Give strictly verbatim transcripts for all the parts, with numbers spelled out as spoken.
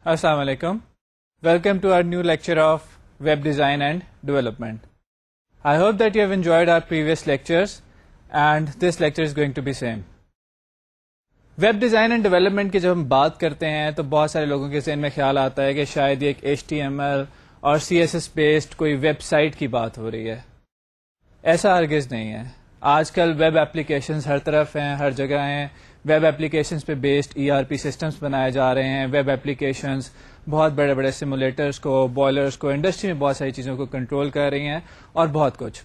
Assalamu alaikum. Welcome to our new lecture of Web Design and Development. I hope that you have enjoyed our previous lectures and this lecture is going to be same. Web Design and Development کی جب ہم بات کرتے ہیں تو بہت سارے لوگوں کے ذہن میں خیال آتا ہے کہ شاید یہ ایک ایچ ٹی ایم ایل اور سی ایس ایس بیسڈ کوئی ویب سائٹ کی بات ہو رہی ہے. ایسا ہرگز نہیں ہے. آج کل ویب اپلیکیشنز ہر طرف ہیں, ہر جگہ ہیں. ویب اپلیکیشنز پہ based E R P systems بنائے جا رہے ہیں. ویب اپلیکیشنز بہت بڑے بڑے سیمولیٹرز کو, بوائلرز کو, انڈسٹری میں بہت ساری چیزوں کو کنٹرول کر رہی ہیں اور بہت کچھ.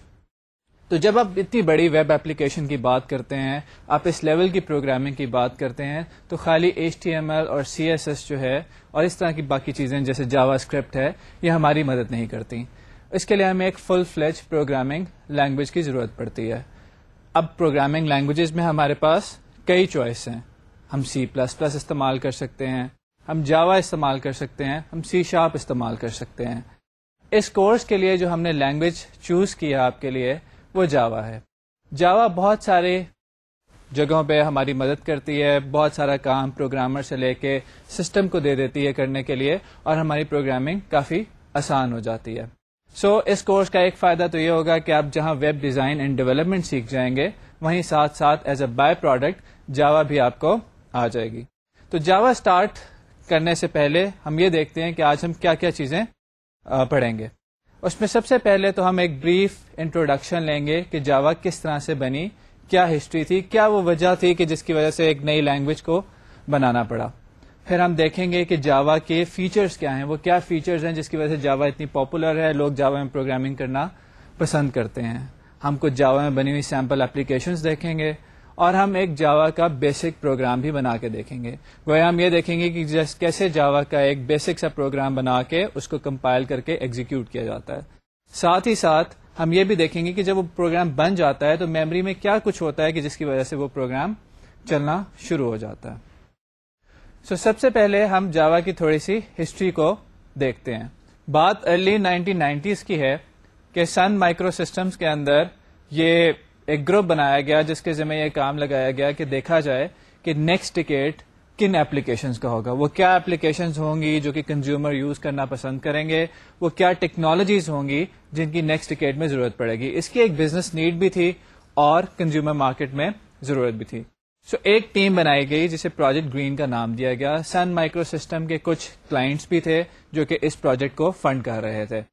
تو جب آپ اتنی بڑی ویب اپلیکیشن کی بات کرتے ہیں, آپ اس لیول کی پروگرامنگ کی بات کرتے ہیں, تو خالی ایچ ٹی ایم ایل اور سی ایس ایس جو ہے اور اس طرح کی باقی چیزیں جیسے جاوا اسکرپٹ ہے, یہ ہماری مدد نہیں کرتی. اس کے لیے ہمیں ایک فل فلیج پروگرامنگ لینگویج کی ضرورت پڑتی ہے. اب پروگرامنگ لینگویجز میں ہمارے پاس کئی چوائس ہیں. ہم سی پلس پلس استعمال کر سکتے ہیں, ہم جاوا استعمال کر سکتے ہیں, ہم سی شارپ استعمال کر سکتے ہیں. اس کورس کے لیے جو ہم نے لینگویج چوز کیا آپ کے لیے وہ جاوا ہے. جاوا بہت سارے جگہوں پہ ہماری مدد کرتی ہے. بہت سارا کام پروگرامر سے لے کے سسٹم کو دے دیتی ہے کرنے کے لیے اور ہماری پروگرامنگ کافی آسان ہو جاتی ہے. سو so, اس کورس کا ایک فائدہ تو یہ ہوگا کہ آپ جہاں ویب ڈیزائن اینڈ ڈیولپمنٹ سیکھ جائیں گے وہیں ساتھ ساتھ as a byproduct Java بھی آپ کو آ جائے گی. تو جاوا اسٹارٹ کرنے سے پہلے ہم یہ دیکھتے ہیں کہ آج ہم کیا کیا چیزیں پڑھیں گے. اس میں سب سے پہلے تو ہم ایک بریف انٹروڈکشن لیں گے کہ جاوا کس طرح سے بنی, کیا ہسٹری تھی, کیا وہ وجہ تھی کہ جس کی وجہ سے ایک نئی لینگویج کو بنانا پڑا. پھر ہم دیکھیں گے کہ جاوا کے فیچرز کیا ہیں, وہ کیا فیچرز ہیں جس کی وجہ سے جاوا اتنی پاپولر ہے, لوگ جاوا میں پروگرامنگ کرنا پسند کرتے ہیں. ہم کچھ جاوا میں بنی ہوئی سیمپل اپلیکیشنز دیکھیں گے اور ہم ایک جاوا کا بیسک پروگرام بھی بنا کے دیکھیں گے. گویا ہم یہ دیکھیں گے کہ جس کیسے جاوا کا ایک بیسک سا پروگرام بنا کے اس کو کمپائل کر کے ایگزیکیوٹ کیا جاتا ہے. ساتھ ہی ساتھ ہم یہ بھی دیکھیں گے کہ جب وہ پروگرام بن جاتا ہے تو میموری میں کیا کچھ ہوتا ہے کہ جس کی وجہ سے وہ پروگرام چلنا شروع ہو جاتا ہے. سو so, سب سے پہلے ہم جاوا کی تھوڑی سی ہسٹری کو دیکھتے ہیں. بات ارلی نائنٹین نائنٹیز کی ہے کہ سن مائکرو سسٹمز کے اندر یہ ایک گروپ بنایا گیا جس کے ذمہ یہ کام لگایا گیا کہ دیکھا جائے کہ نیکسٹ ڈیکیڈ کن اپلیکیشنز کا ہوگا, وہ کیا اپلیکیشنز ہوں گی جو کہ کنزیومر یوز کرنا پسند کریں گے, وہ کیا ٹیکنالوجیز ہوں گی جن کی نیکسٹ ڈیکیڈ میں ضرورت پڑے گی. اس کی ایک بزنس نیڈ بھی تھی اور کنزیومر مارکیٹ میں ضرورت بھی تھی. سو so, ایک ٹیم بنائی گئی جسے پروجیکٹ گرین کا نام دیا گیا. سن مائکرو سسٹم کے کچھ کلائنٹس بھی تھے جو کہ اس پروجیکٹ کو فنڈ کر رہے تھے.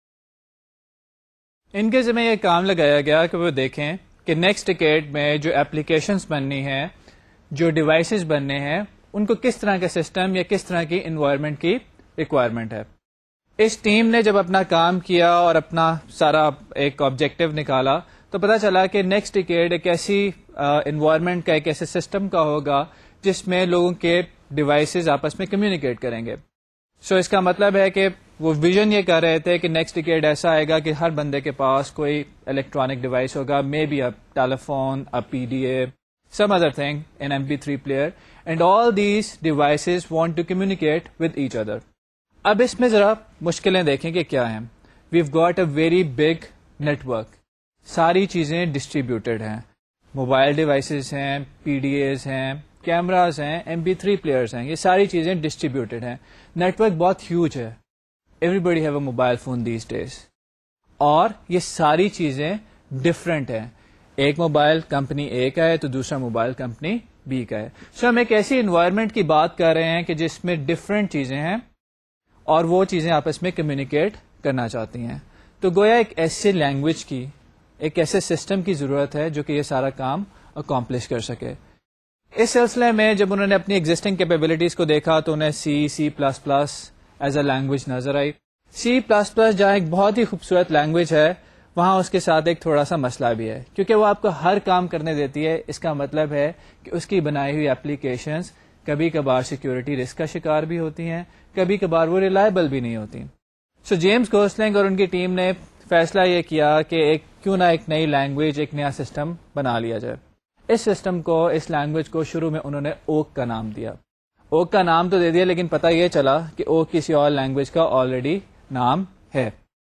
ان کے ذمہ یہ کام لگایا گیا کہ وہ دیکھیں کہ نیکسٹ ڈیکیڈ میں جو اپلیکیشنز بننی ہیں, جو ڈیوائسز بننے ہیں, ان کو کس طرح کا سسٹم یا کس طرح کی انوائرمنٹ کی ریکوائرمنٹ ہے. اس ٹیم نے جب اپنا کام کیا اور اپنا سارا ایک آبجیکٹو نکالا تو پتا چلا کہ نیکسٹ ڈیکیڈ ایک ایسی انوائرمنٹ کا, ایک ایسے سسٹم کا ہوگا جس میں لوگوں کے ڈیوائسز آپس میں کمیونیکیٹ کریں گے. سو so, اس کا مطلب ہے کہ وہ ویژن یہ کر رہے تھے کہ نیکسٹ ڈیکیڈ ایسا آئے گا کہ ہر بندے کے پاس کوئی الیکٹرانک ڈیوائس ہوگا, maybe a telephone, a P D A, some other thing, an M P three player, and all these devices want to communicate with each other. اب اس میں ذرا مشکلیں دیکھیں کہ کیا ہیں. We've got a very big network. ساری چیزیں ڈسٹریبیوٹیڈ ہیں, موبائل ڈیوائسز ہیں, پی ڈی ایز ہیں, کیمراز ہیں, ایم پی تھری پلیئرز ہیں, یہ ساری چیزیں ڈسٹریبیوٹیڈ ہیں. نیٹورک بہت ہیوج ہے. Everybody have a mobile phone these days. اور یہ ساری چیزیں ڈفرینٹ ہیں. ایک موبائل کمپنی اے کا ہے تو دوسرا موبائل کمپنی بی کا ہے. سو so, ہم ایک ایسی انوائرمنٹ کی بات کر رہے ہیں کہ جس میں ڈفرینٹ چیزیں ہیں اور وہ چیزیں آپس میں کمیونیکیٹ کرنا چاہتی ہیں. تو گویا ایک ایسی لینگویج کی, ایک ایسے سسٹم کی ضرورت ہے جو کہ یہ سارا کام اکمپلش کر سکے. اس سلسلے میں جب انہوں نے اپنی ایگزسٹنگ کیپیبلٹیز کو دیکھا تو انہیں C, C plus plus as a language نظر آئی. سی پلس پلس جہاں ایک بہت ہی خوبصورت لینگویج ہے وہاں اس کے ساتھ ایک تھوڑا سا مسئلہ بھی ہے کیونکہ وہ آپ کو ہر کام کرنے دیتی ہے. اس کا مطلب ہے کہ اس کی بنائی ہوئی اپلیکیشنز کبھی کبھار سیکیورٹی رسک کا شکار بھی ہوتی ہیں, کبھی کبھار وہ ریلائبل بھی نہیں ہوتی. سو جیمز گوسلنگ اور ان کی ٹیم نے فیصلہ یہ کیا کہ ایک کیوں نہ ایک نئی لینگویج, ایک نیا سسٹم بنا لیا جائے. اس سسٹم کو, اس لینگویج کو شروع میں انہوں نے اوک کا نام دیا. اوک کا نام تو دے دیا لیکن پتہ یہ چلا کہ اوک کسی اور لینگویج کا آلریڈی نام ہے.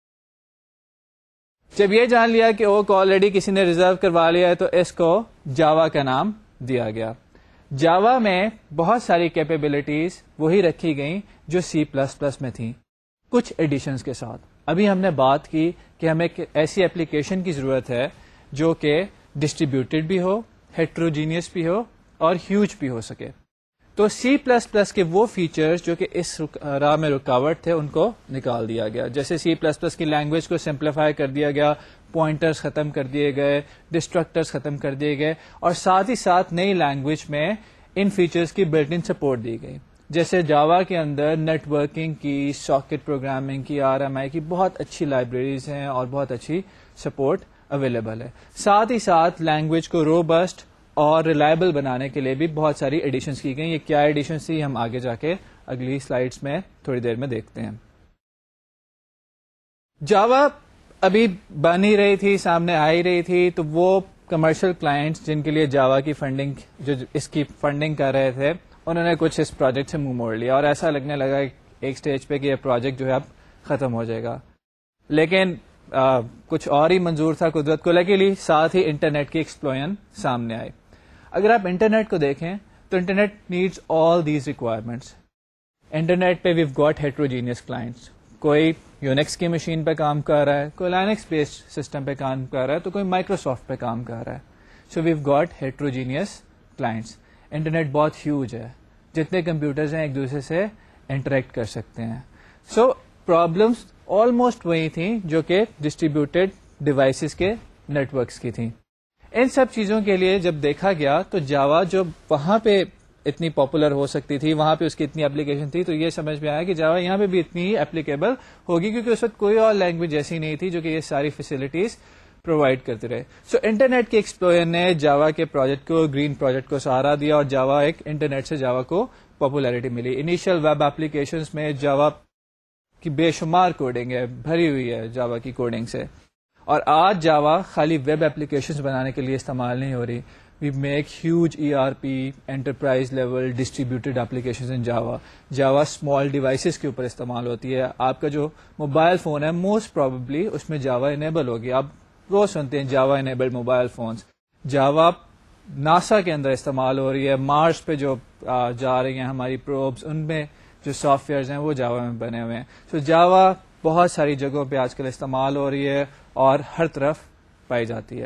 جب یہ جان لیا کہ اوک آلریڈی کسی نے ریزرو کروا لیا ہے تو اس کو جاوا کا نام دیا گیا. جاوا میں بہت ساری کیپیبلٹیز وہی رکھی گئیں جو سی پلس پلس میں تھیں، کچھ ایڈیشنز کے ساتھ. ابھی ہم نے بات کی کہ ہمیں ایک ایسی اپلیکیشن کی ضرورت ہے جو کہ ڈسٹریبیوٹیڈ بھی ہو، ہیٹروجینیس بھی ہو اور ہیوج بھی ہو سکے. تو سی پلس پلس کے وہ فیچرز جو کہ اس راہ میں رکاوٹ تھے ان کو نکال دیا گیا. جیسے سی پلس پلس کی لینگویج کو سمپلیفائی کر دیا گیا، پوائنٹرز ختم کر دیے گئے، ڈسٹرکٹرز ختم کر دیے گئے، اور ساتھ ہی ساتھ نئی لینگویج میں ان فیچرز کی بلٹ ان سپورٹ دی گئی. جیسے جاوا کے اندر نیٹ ورکنگ کی، ساکٹ پروگرامنگ کی، آر ایم آئی کی بہت اچھی لائبریریز ہیں اور بہت اچھی سپورٹ اویلیبل ہے. ساتھ ہی ساتھ لینگویج کو روبسٹ اور ریلائبل بنانے کے لیے بھی بہت ساری ایڈیشنز کی گئی. یہ کیا ایڈیشنز تھی ہم آگے جا کے اگلی سلائیڈز میں تھوڑی دیر میں دیکھتے ہیں. جاوا ابھی بن ہی رہی تھی، سامنے آ ہی رہی تھی، تو وہ کمرشل کلائنٹس جن کے لیے جاوا کی فنڈنگ، جو اس کی فنڈنگ کر رہے تھے، انہوں نے کچھ اس پروجیکٹ سے منہ موڑ لیا اور ایسا لگنے لگا ایک سٹیج پہ کہ یہ پروجیکٹ جو ہے اب ختم ہو جائے گا. لیکن آ, کچھ اور ہی منظور تھا قدرت کو. لیکن ساتھ ہی انٹرنیٹ کی ایکسپلوژن سامنے آئی. اگر آپ انٹرنیٹ کو دیکھیں تو internet needs all these requirements. Internet پہ ویو گاٹ ہیٹروجینیس کلائنٹس. کوئی یونیکس کی مشین پہ کام کر رہا ہے، کوئی لائنکس بیسڈ سسٹم پہ کام کر رہا ہے، تو کوئی مائکروسافٹ پہ کام کر رہا ہے. So we've got heterogeneous clients. Internet بہت ہیوج ہے، جتنے کمپیوٹرز ہیں ایک دوسرے سے انٹریکٹ کر سکتے ہیں. سو پرابلمس آلموسٹ وہی تھیں جو کہ ڈسٹریبیوٹیڈ ڈیوائسز کے نیٹ ورکس کی تھیں. ان سب چیزوں کے لیے جب دیکھا گیا تو جاوا جو وہاں پہ اتنی پاپولر ہو سکتی تھی، وہاں پہ اس کی اتنی اپلیکیشن تھی، تو یہ سمجھ میں آیا کہ جاوا یہاں پہ بھی اتنی ہی اپلیکیبل ہوگی، کیونکہ اس وقت کوئی اور لینگویج ایسی نہیں تھی جو کہ یہ ساری فیسلٹیز پرووائڈ کرتے رہے. سو so, انٹرنیٹ کے ایکسپلوژن نے جاوا کے پروجیکٹ کو، گرین پروجیکٹ کو سہارا دیا اور جاوا ایک انٹرنیٹ سے جاوا کو پاپولیرٹی ملی. انیشیل ویب اپلیکیشنز میں جاوا کی بے شمار کوڈنگ ہے، بھری ہوئی ہے جاوا کی کوڈنگ سے. اور آج جاوا خالی ویب اپلیکیشنز بنانے کے لیے استعمال نہیں ہو رہی. We make huge E R P, enterprise level distributed applications in Java. Java small devices کے اوپر استعمال ہوتی ہے. آپ کا جو موبائل فون ہے موسٹ پروبیبلی اس میں جاوا انیبل ہوگی. آپ روز سنتے ہیں Java enabled mobile phones. Java NASA کے اندر استعمال ہو رہی ہے. مارس پہ جو جا رہی ہیں ہماری پروبس، ان میں جو سافٹ ویئرز ہیں وہ جاوا میں بنے ہوئے ہیں. سو so, جاوا بہت ساری جگہوں پہ آج کل استعمال ہو رہی ہے اور ہر طرف پائی جاتی ہے.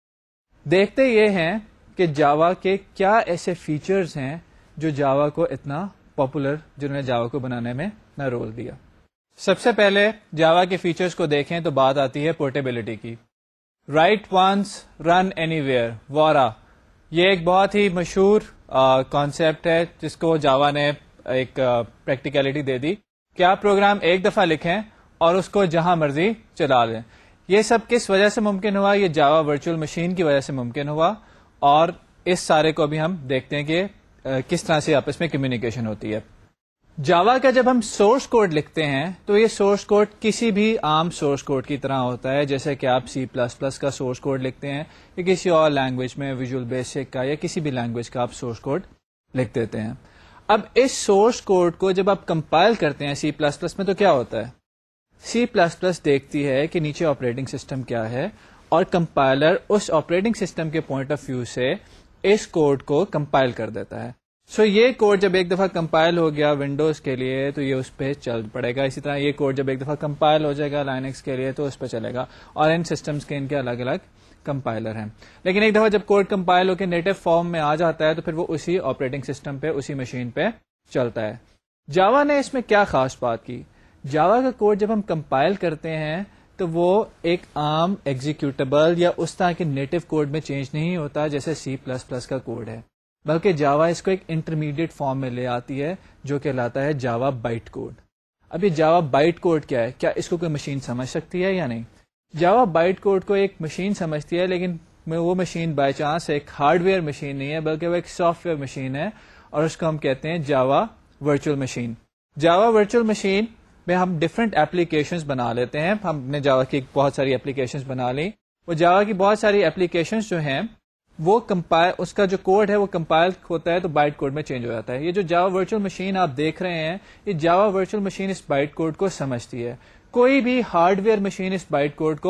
دیکھتے یہ ہیں کہ جاوا کے کیا ایسے فیچرز ہیں جو جاوا کو اتنا پاپولر، جنہوں نے جاوا کو بنانے میں نہ رول دیا. سب سے پہلے جاوا کے فیچرز کو دیکھیں تو بات آتی ہے پورٹیبلٹی کی. Write once run anywhere, وارا، یہ ایک بہت ہی مشہور کانسیپٹ ہے جس کو جاوا نے ایک پریکٹیکلٹی دے دی کہ آپ پروگرام ایک دفعہ لکھیں اور اس کو جہاں مرضی چلا لیں. یہ سب کس وجہ سے ممکن ہوا؟ یہ جاوا ورچوئل مشین کی وجہ سے ممکن ہوا. اور اس سارے کو بھی ہم دیکھتے ہیں کہ کس طرح سے آپس میں کمیونیکیشن ہوتی ہے. جاوا کا جب ہم سورس کوڈ لکھتے ہیں تو یہ سورس کوڈ کسی بھی عام سورس کوڈ کی طرح ہوتا ہے، جیسے کہ آپ سی پلس پلس کا سورس کوڈ لکھتے ہیں یا کسی اور لینگویج میں ویژول بیسک کا یا کسی بھی لینگویج کا آپ سورس کوڈ لکھ دیتے ہیں. اب اس سورس کوڈ کو جب آپ کمپائل کرتے ہیں سی پلس پلس میں تو کیا ہوتا ہے؟ سی پلس پلس دیکھتی ہے کہ نیچے آپریٹنگ سسٹم کیا ہے اور کمپائلر اس آپریٹنگ سسٹم کے پوائنٹ آف ویو سے اس کوڈ کو کمپائل کر دیتا ہے. سو so, یہ کوڈ جب ایک دفعہ کمپائل ہو گیا ونڈوز کے لیے تو یہ اس پہ چل پڑے گا. اسی طرح یہ کوڈ جب ایک دفعہ کمپائل ہو جائے گا لائنکس کے لیے تو اس پہ چلے گا. اور ان سسٹمز کے ان کے الگ الگ کمپائلر ہیں. لیکن ایک دفعہ جب کوڈ کمپائل ہو کے نیٹو فارم میں آ جاتا ہے تو پھر وہ اسی آپریٹنگ سسٹم پہ، اسی مشین پہ چلتا ہے. جاوا نے اس میں کیا خاص بات کی؟ جاوا کا کوڈ جب ہم کمپائل کرتے ہیں تو وہ ایک عام ایگزیکیوٹیبل یا اس طرح کے نیٹو کوڈ میں چینج نہیں ہوتا جیسے سی پلس پلس کا کوڈ ہے، بلکہ جاوا اس کو ایک انٹرمیڈیٹ فارم میں لے آتی ہے جو کہلاتا ہے جاوا بائٹ کوڈ. اب یہ جاوا بائٹ کوڈ کیا ہے؟ کیا اس کو کوئی مشین سمجھ سکتی ہے یا نہیں؟ جاوا بائٹ کوڈ کو ایک مشین سمجھتی ہے، لیکن وہ مشین بائی چانس ایک ہارڈ ویئر مشین نہیں ہے بلکہ وہ ایک سافٹ ویئر مشین ہے، اور اس کو ہم کہتے ہیں Java virtual machine. Java virtual machine میں ہم ڈفرینٹ ایپلیکیشنز بنا لیتے ہیں. ہم نے جاوا کی بہت ساری ایپلیکیشنز بنا لی. وہ جاوا کی بہت ساری ایپلیکیشنز جو ہیں وہ کمپائل، اس کا جو کوڈ ہے وہ کمپائل ہوتا ہے تو بائٹ کوڈ میں چینج ہو جاتا ہے. یہ جو جاوا ورچوئل مشین آپ دیکھ رہے ہیں، یہ جاوا ورچوئل مشین اس بائٹ کوڈ کو سمجھتی ہے. کوئی بھی ہارڈ ویئر مشین اس بائٹ کوڈ کو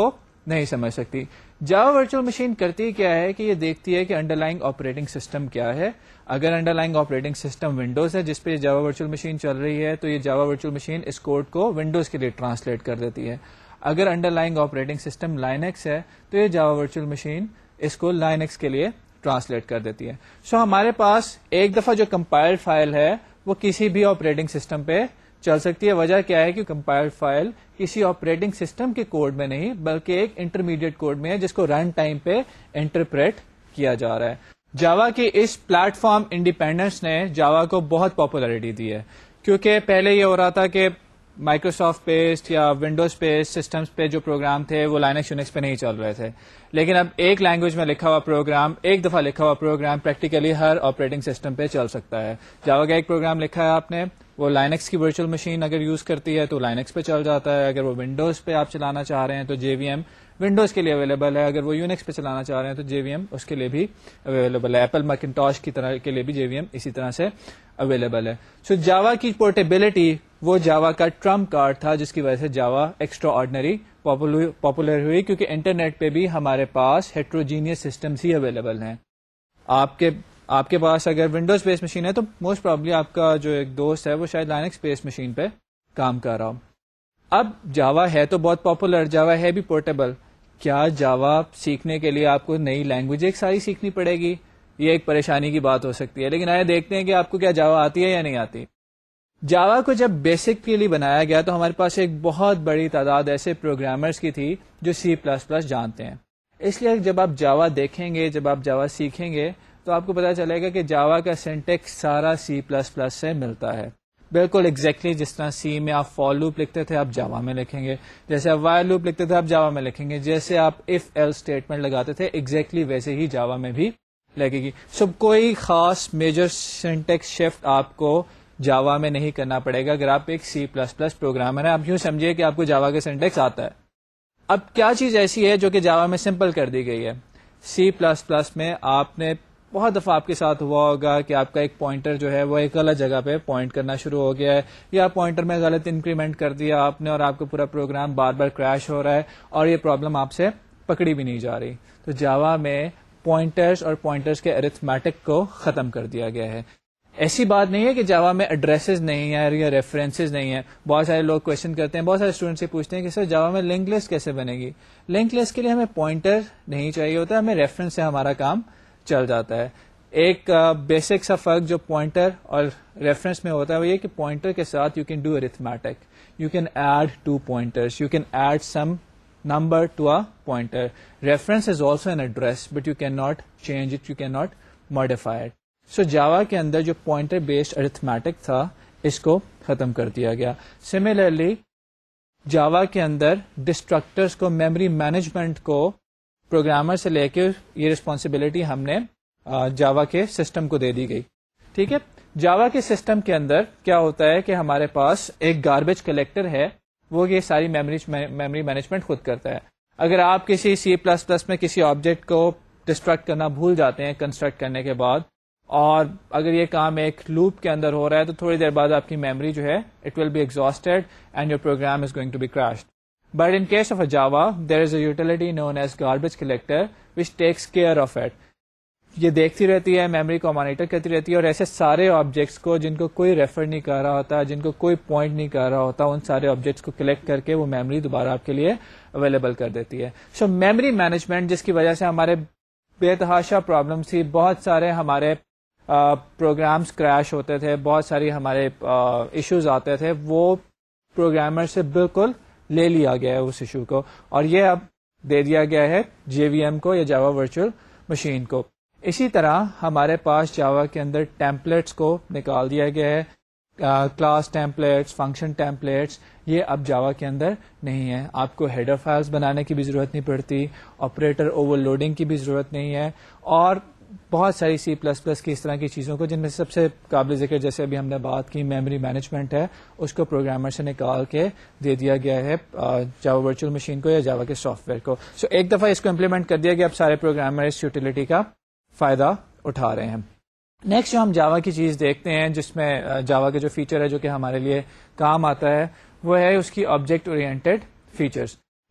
نہیں سمجھ سکتی. جاوا ورچوئل مشین کرتی کیا ہے کہ یہ دیکھتی ہے کہ انڈر لائنگ آپریٹنگ سسٹم کیا ہے. اگر underlying operating system Windows ہے جس پہ جاوا ورچوئل مشین چل رہی ہے تو یہ جاوا ورچوئل مشین اس کوڈ کو ونڈوز کے لیے ٹرانسلیٹ کر دیتی ہے. اگر underlying operating system Linux ہے تو یہ جاوا ورچوئل مشین اس کو لائنکس کے لیے ٹرانسلیٹ کر دیتی ہے. سو so, ہمارے پاس ایک دفعہ جو کمپائلڈ فائل ہے وہ کسی بھی آپریٹنگ سسٹم پہ چل سکتی ہے. وجہ کیا ہے کہ کمپائلڈ فائل کسی آپریٹنگ سسٹم کے کوڈ میں نہیں بلکہ ایک انٹرمیڈیٹ کوڈ میں ہے جس کو رن ٹائم پہ انٹرپریٹ کیا جا رہا ہے. جاوا کی اس پلیٹ فارم انڈیپینڈنس نے جاوا کو بہت پاپولیرٹی دی ہے, کیونکہ پہلے یہ ہو رہا تھا کہ مائکروسافٹ بیسڈ یا ونڈوز بیسڈ سسٹمز پہ جو پروگرام تھے وہ لائنکس یونکس پہ نہیں چل رہے تھے, لیکن اب ایک لینگویج میں لکھا ہوا پروگرام, ایک دفعہ لکھا ہوا پروگرام پریکٹیکلی ہر آپریٹنگ سسٹم پہ چل سکتا ہے. جاوا کا ایک پروگرام لکھا ہے آپ نے, وہ لائنکس کی ورچوئل مشین اگر یوز کرتی ہے تو لائنکس پہ چل جاتا ہے. اگر وہ ونڈوز پہ آپ چلانا چاہ رہے ہیں تو جے وی ایم ونڈوز کے لیے اویلیبل ہے. اگر وہ یونکس پہ چلانا چاہ رہے ہیں تو جے وی ایم اس کے لیے بھی اویلیبل ہے. ایپل میکنٹاش کی طرح کے لیے بھی جے وی ایم اسی طرح سے اویلیبل ہے. سو so, جاوا کی پورٹیبلٹی وہ جاوا کا ٹرمپ کارڈ تھا جس کی وجہ سے جاوا ایکسٹرا آرڈنری پاپولر ہوئی, کیونکہ انٹرنیٹ پہ بھی ہمارے پاس ہیٹروجینیس سسٹمز ہی اویلیبل ہیں. آپ کے آپ کے پاس اگر ونڈوز بیس مشین ہے تو موسٹ پرابلی آپ کا جو ایک دوست ہے وہ شاید لائنکس بیس مشین پہ کام کر رہا ہو. اب جاوا ہے تو بہت پاپولر, جاوا ہے بھی پورٹیبل. کیا جاوا سیکھنے کے لیے آپ کو نئی لینگویج ایک ساری سیکھنی پڑے گی؟ یہ ایک پریشانی کی بات ہو سکتی ہے. لیکن آئے دیکھتے ہیں کہ آپ کو کیا جاوا آتی ہے یا نہیں آتی. جاوا کو جب بیسک کے لیے بنایا گیا تو ہمارے پاس ایک بہت بڑی تعداد ایسے پروگرامرز کی تھی جو سی پلس پلس جانتے ہیں. اس لیے جب آپ جاوا دیکھیں گے, جب آپ جاوا سیکھیں گے تو آپ کو پتا چلے گا کہ جاوا کا سینٹیکس سارا سی پلس پلس سے ملتا ہے. بالکل ایگزیکٹلی جس طرح سی میں آپ فور لوپ لکھتے تھے آپ جاوا میں لکھیں گے, جیسے آپ وائل لوپ لکھتے تھے آپ جاوا میں لکھیں گے, جیسے آپ اف ایل اسٹیٹمنٹ لگاتے تھے ایگزیکٹلی ویسے ہی جاوا میں بھی لگے گی. سب کوئی خاص میجر سینٹیکس شفٹ آپ کو جاوا میں نہیں کرنا پڑے گا اگر آپ ایک سی پلس پلس پروگرامر ہیں. آپ یوں سمجھیے کہ آپ کو جاوا کا سینٹیکس آتا ہے. اب کیا چیز ایسی ہے جو کہ جاوا میں سمپل کر دی گئی ہے؟ سی پلس پلس میں آپ نے بہت دفعہ آپ کے ساتھ ہوا ہوگا کہ آپ کا ایک پوائنٹر جو ہے وہ ایک غلط جگہ پہ پوائنٹ کرنا شروع ہو گیا ہے, یا پوائنٹر میں غلط انکریمنٹ کر دیا آپ نے اور آپ کا پورا پروگرام بار بار کریش ہو رہا ہے اور یہ پرابلم آپ سے پکڑی بھی نہیں جا رہی. تو جاوا میں پوائنٹرز اور پوائنٹرز کے ارتھمیٹک کو ختم کر دیا گیا ہے. ایسی بات نہیں ہے کہ جاوا میں ایڈریسز نہیں ہے یا ریفرنسز نہیں ہے. بہت سارے لوگ کوشچن کرتے ہیں, بہت سارے اسٹوڈنٹ سے پوچھتے ہیں کہ سر جاوا میں لنک لسٹ کیسے بنے گی؟ لنک لسٹ کے لیے ہمیں پوائنٹر نہیں چاہیے ہوتا, ہمیں ریفرنس سے ہمارا کام چل جاتا ہے. ایک بیسک uh, سا فرق جو پوائنٹر اور ریفرنس میں ہوتا ہے وہ یہ کہ پوائنٹر کے ساتھ you can do arithmetic, you can add two pointers, you can add some number to a pointer. Reference is also an address but you cannot change it, you cannot modify it. So Java کے اندر جو pointer based arithmetic تھا اس کو ختم کر دیا گیا. Similarly Java کے اندر ڈسٹرکٹرز کو, میموری مینجمنٹ کو پروگرامر سے لے کے یہ رسپانسبلٹی ہم نے جاوا کے سسٹم کو دے دی گئی. ٹھیک ہے, جاوا کے سسٹم کے اندر کیا ہوتا ہے کہ ہمارے پاس ایک گاربیج کلیکٹر ہے, وہ یہ ساری میموری میموری مینجمنٹ خود کرتا ہے. اگر آپ کسی سی پلس پلس میں کسی آبجیکٹ کو ڈسٹرکٹ کرنا بھول جاتے ہیں کنسٹرکٹ کرنے کے بعد, اور اگر یہ کام ایک لوپ کے اندر ہو رہا ہے تو تھوڑی دیر بعد آپ کی میموری جو ہے it will be exhausted and your program is going to be crashed. But in case of a Java, there is a utility known as garbage collector which takes care of it. یہ دیکھتی رہتی ہے, memory کو monitor کرتی رہتی ہے, اور ایسے سارے آبجیکٹس کو جن کو کوئی ریفر نہیں کر رہا ہوتا, جن کو کوئی پوائنٹ نہیں کر رہا ہوتا, ان سارے آبجیکٹس کو کلیکٹ کر کے وہ میموری دوبارہ آپ کے لیے اویلیبل کر دیتی ہے. سو میموری مینجمنٹ جس کی وجہ سے ہمارے بے تحاشا پرابلمس تھی, بہت سارے ہمارے پروگرامس کریش ہوتے تھے, بہت ساری ہمارے ایشوز آتے تھے, وہ پروگرامر سے بالکل لے لیا گیا ہے اس ایشو کو, اور یہ اب دے دیا گیا ہے جے وی ایم کو یا جاوا ورچوئل مشین کو. اسی طرح ہمارے پاس جاوا کے اندر ٹیمپلیٹس کو نکال دیا گیا ہے. کلاس ٹیمپلیٹس, فنکشن ٹیمپلیٹس, یہ اب جاوا کے اندر نہیں ہے. آپ کو ہیڈر فائلز بنانے کی بھی ضرورت نہیں پڑتی, آپریٹر اوور لوڈنگ کی بھی ضرورت نہیں ہے, اور بہت ساری سی پلس پلس کی اس طرح کی چیزوں کو, جن میں سب سے قابل ذکر جیسے ابھی ہم نے بات کی میموری مینجمنٹ ہے, اس کو پروگرامر سے نکال کے دے دیا گیا ہے جاوا ورچوئل مشین کو یا جاوا کے سافٹ ویئر کو. سو so, ایک دفعہ اس کو امپلیمنٹ کر دیا گیا, اب سارے پروگرامر اس یوٹیلیٹی کا فائدہ اٹھا رہے ہیں. نیکسٹ جو ہم جاوا کی چیز دیکھتے ہیں, جس میں جاوا کا جو فیچر ہے جو کہ ہمارے لیے کام آتا ہے, وہ ہے اس کی object oriented features.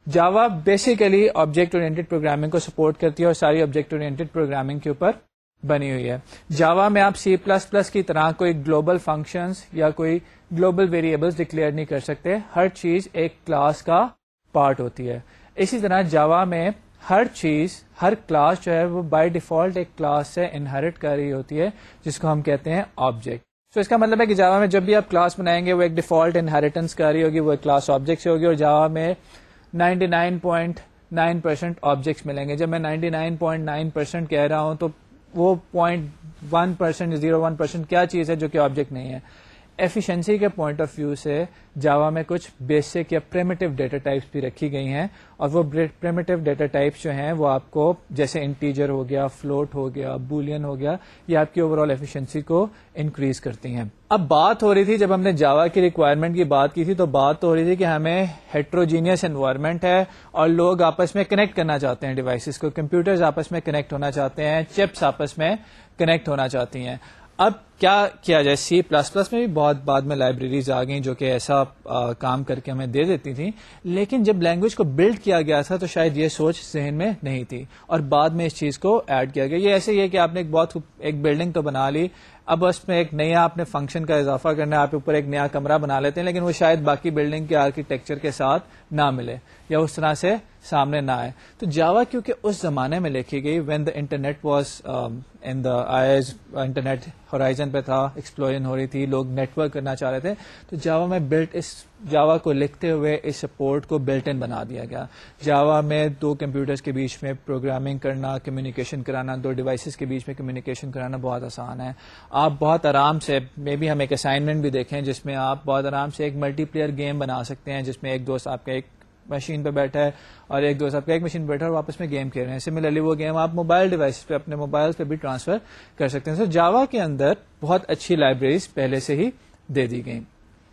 Java basically object oriented programming کو سپورٹ کرتی ہے اور ساری آبجیکٹ اورینٹڈ پروگرامنگ کے اوپر بنی ہوئی ہے. جاوا میں آپ سی پلس پلس کی طرح کوئی گلوبل فنکشنز یا کوئی گلوبل ویریبلس ڈکلیئر نہیں کر سکتے. ہر چیز ایک کلاس کا پارٹ ہوتی ہے. اسی طرح جاوا میں ہر چیز ہر کلاس جو ہے وہ بائی ڈیفالٹ ایک کلاس سے انہیرٹ کر رہی ہوتی ہے جس کو ہم کہتے ہیں آبجیکٹ. تو اس کا مطلب ہے کہ جاوا میں جب بھی آپ کلاس بنائیں گے وہ ایک ڈیفالٹ انہیریٹنس کر رہی ہوگی, وہ ایک کلاس آبجیکٹ سے ہوگی. اور جاوا میں ninety nine point nine percent objects ملیں گے. جب میں ninety nine point nine percent کہہ رہا ہوں تو وہ point one percent zero one percent کیا چیز ہے جو کہ آبجیکٹ نہیں ہے. ایفیشنسی کے پوائنٹ آف ویو سے جاوا میں کچھ بیسک یا پریمیٹو ڈیٹا ٹائپس بھی رکھی گئی ہیں, اور وہ پریمیٹو ڈیٹا ٹائپس جو ہیں وہ آپ کو جیسے انٹیجر ہو گیا, فلوٹ ہو گیا, بولین ہو گیا, یہ آپ کی اوور آل ایفیشنسی کو انکریز کرتی ہیں. اب بات ہو رہی تھی جب ہم نے جاوا کی ریکوائرمنٹ کی بات کی تھی تو بات ہو رہی تھی کہ ہمیں ہیٹروجینیس انوائرمنٹ ہے اور لوگ آپس میں کنیکٹ کرنا چاہتے ہیں ڈیوائسز کو, کمپیوٹرز آپس میں کنیکٹ ہونا چاہتے ہیں, چپس آپس میں کنیکٹ ہونا چاہتی ہیں. اب کیا کیا جائے, سی پلس پلس میں بھی بہت بعد میں لائبریریز آ گئیں جو کہ ایسا آ, کام کر کے ہمیں دے دیتی تھیں, لیکن جب لینگویج کو بلڈ کیا گیا تھا تو شاید یہ سوچ ذہن میں نہیں تھی اور بعد میں اس چیز کو ایڈ کیا گیا. یہ ایسے ہی ہے کہ آپ نے ایک بہت ایک بلڈنگ تو بنا لی, اب اس میں ایک نیا آپ نے فنکشن کا اضافہ کرنا ہے, آپ اوپر ایک نیا کمرہ بنا لیتے ہیں لیکن وہ شاید باقی بلڈنگ کے آرکیٹیکچر کے ساتھ نہ ملے یا اس طرح سے سامنے نہ آئے. تو جاوا کیونکہ اس زمانے میں لکھی گئی when the internet was in the eyes, internet horizon پہ تھا, ایکسپلوژن ہو رہی تھی, لوگ نیٹ ورک کرنا چاہ رہے تھے, تو جاوا میں بلٹ اس جاوا کو لکھتے ہوئے اس سپورٹ کو بلٹ ان بنا دیا گیا. جاوا میں دو کمپیوٹرز کے بیچ میں پروگرامنگ کرنا, کمیونیکیشن کرانا, دو ڈیوائسز کے بیچ میں کمیونیکیشن کرانا بہت آسان ہے. آپ بہت آرام سے, مے بی ہم ایک اسائنمنٹ بھی دیکھیں جس میں آپ بہت آرام سے ایک ملٹی پلیئر گیم بنا سکتے ہیں جس میں ایک دوست آپ کا ایک مشین پہ بیٹھا ہے اور ایک دوست آپ کا ایک مشین پہ بیٹھا ہے اور آپس میں گیم کھیل رہے ہیں. سملرلی وہ گیم آپ موبائل ڈیوائس پہ اپنے موبائل پہ بھی ٹرانسفر کر سکتے ہیں. سو جاوا کے اندر بہت اچھی لائبریریز پہلے سے ہی دے دی گئی.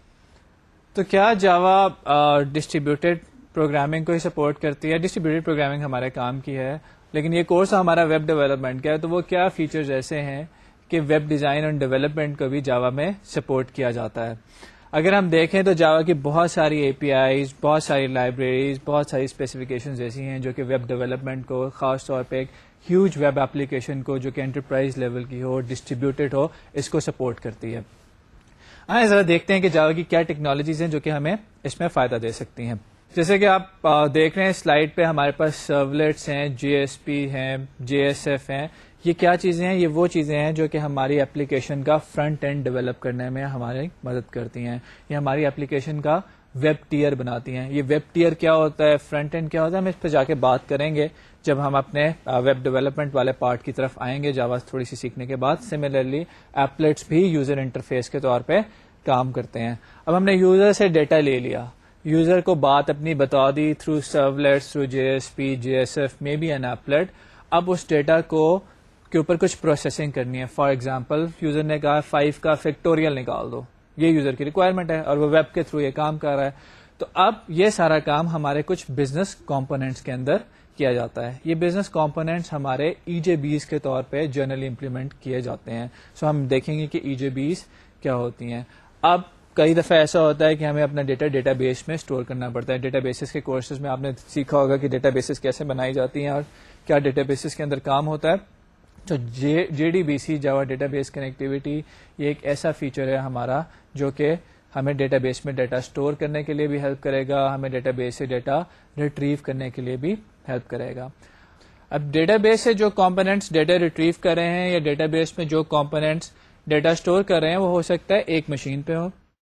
تو کیا جاوا ڈسٹریبیوٹیڈ پروگرامنگ کو ہی سپورٹ کرتی ہے؟ ڈسٹریبیوٹیڈ پروگرامنگ ہمارے کام کی ہے, لیکن یہ کورس ہمارا ویب ڈیولپمنٹ کا ہے, تو وہ کیا فیچرز ایسے ہیں کہ ویب ڈیزائن اور ڈیولپمنٹ کو بھی جاوا میں سپورٹ کیا جاتا ہے. اگر ہم دیکھیں تو جاوا کی بہت ساری اے پی آئیز, بہت ساری لائبریریز, بہت ساری اسپیسیفکیشنز ایسی ہیں جو کہ ویب ڈیولپمنٹ کو, خاص طور پہ ایک ہیوج ویب اپلیکیشن کو جو کہ انٹرپرائز لیول کی ہو, ڈسٹریبیوٹیڈ ہو, اس کو سپورٹ کرتی ہے. آئیں ذرا دیکھتے ہیں کہ جاوا کی کیا ٹیکنالوجیز ہیں جو کہ ہمیں اس میں فائدہ دے سکتی ہیں. جیسے کہ آپ دیکھ رہے ہیں سلائڈ پہ ہمارے پاس سرولیٹس ہیں, جی ایس پی ہیں, جے ایس ایف ہیں. یہ کیا چیزیں ہیں؟ یہ وہ چیزیں ہیں جو کہ ہماری اپلیکیشن کا فرنٹ اینڈ ڈیولپ کرنے میں ہماری مدد کرتی ہیں. یہ ہماری اپلیکیشن کا ویب ٹیئر بناتی ہیں. یہ ویب ٹیئر کیا ہوتا ہے, فرنٹ اینڈ کیا ہوتا ہے, ہم اس پہ جا کے بات کریں گے جب ہم اپنے ویب ڈیولپمنٹ والے پارٹ کی طرف آئیں گے جاوا تھوڑی سی سیکھنے کے بعد. سملرلی ایپلیٹس بھی یوزر انٹرفیس کے طور پہ کام کرتے ہیں. اب ہم نے یوزر سے ڈیٹا لے لیا, یوزر کو بات اپنی بتا دی through servlets, through J S P, J S F, maybe an applet. اب اس ڈیٹا کو کے اوپر کچھ پروسیسنگ کرنی ہے. فار ایگزامپل یوزر نے کہا فائیو کا فیکٹوریل نکال دو, یہ یوزر کی ریکوائرمنٹ ہے اور وہ ویب کے تھرو یہ کام کر رہا ہے. تو اب یہ سارا کام ہمارے کچھ بزنس کمپوننٹس کے اندر کیا جاتا ہے. یہ بزنس کمپوننٹس ہمارے ای جے بیز کے طور پہ جنرلی امپلیمنٹ کیے جاتے ہیں. سو ہم دیکھیں گے کہ ای جے بیز کیا ہوتی ہیں. اب کئی دفعہ ایسا ہوتا ہے کہ ہمیں اپنا ڈیٹا ڈیٹا بیس میں اسٹور کرنا پڑتا ہے. ڈیٹا بیسز کے کورسز میں آپ نے سیکھا ہوگا کہ ڈیٹا بیسز کیسے بنائی جاتی ہیں اور کیا ڈیٹا بیسز کے اندر کام ہوتا ہے. تو J D B C, Java database connectivity, یہ ایک ایسا فیچر ہے ہمارا جو کہ ہمیں ڈیٹا بیس میں ڈیٹا اسٹور کرنے کے لیے بھی ہیلپ کرے گا, ہمیں ڈیٹا بیس سے ڈیٹا ریٹریو کرنے کے لیے بھی ہیلپ کرے گا. اب ڈیٹا بیس سے جو کمپوننٹس ڈیٹا ریٹریو کر رہے ہیں یا ڈیٹا بیس میں جو کمپوننٹس ڈیٹا اسٹور کر رہے ہیں وہ ہو سکتا ہے ایک مشین پہ ہو,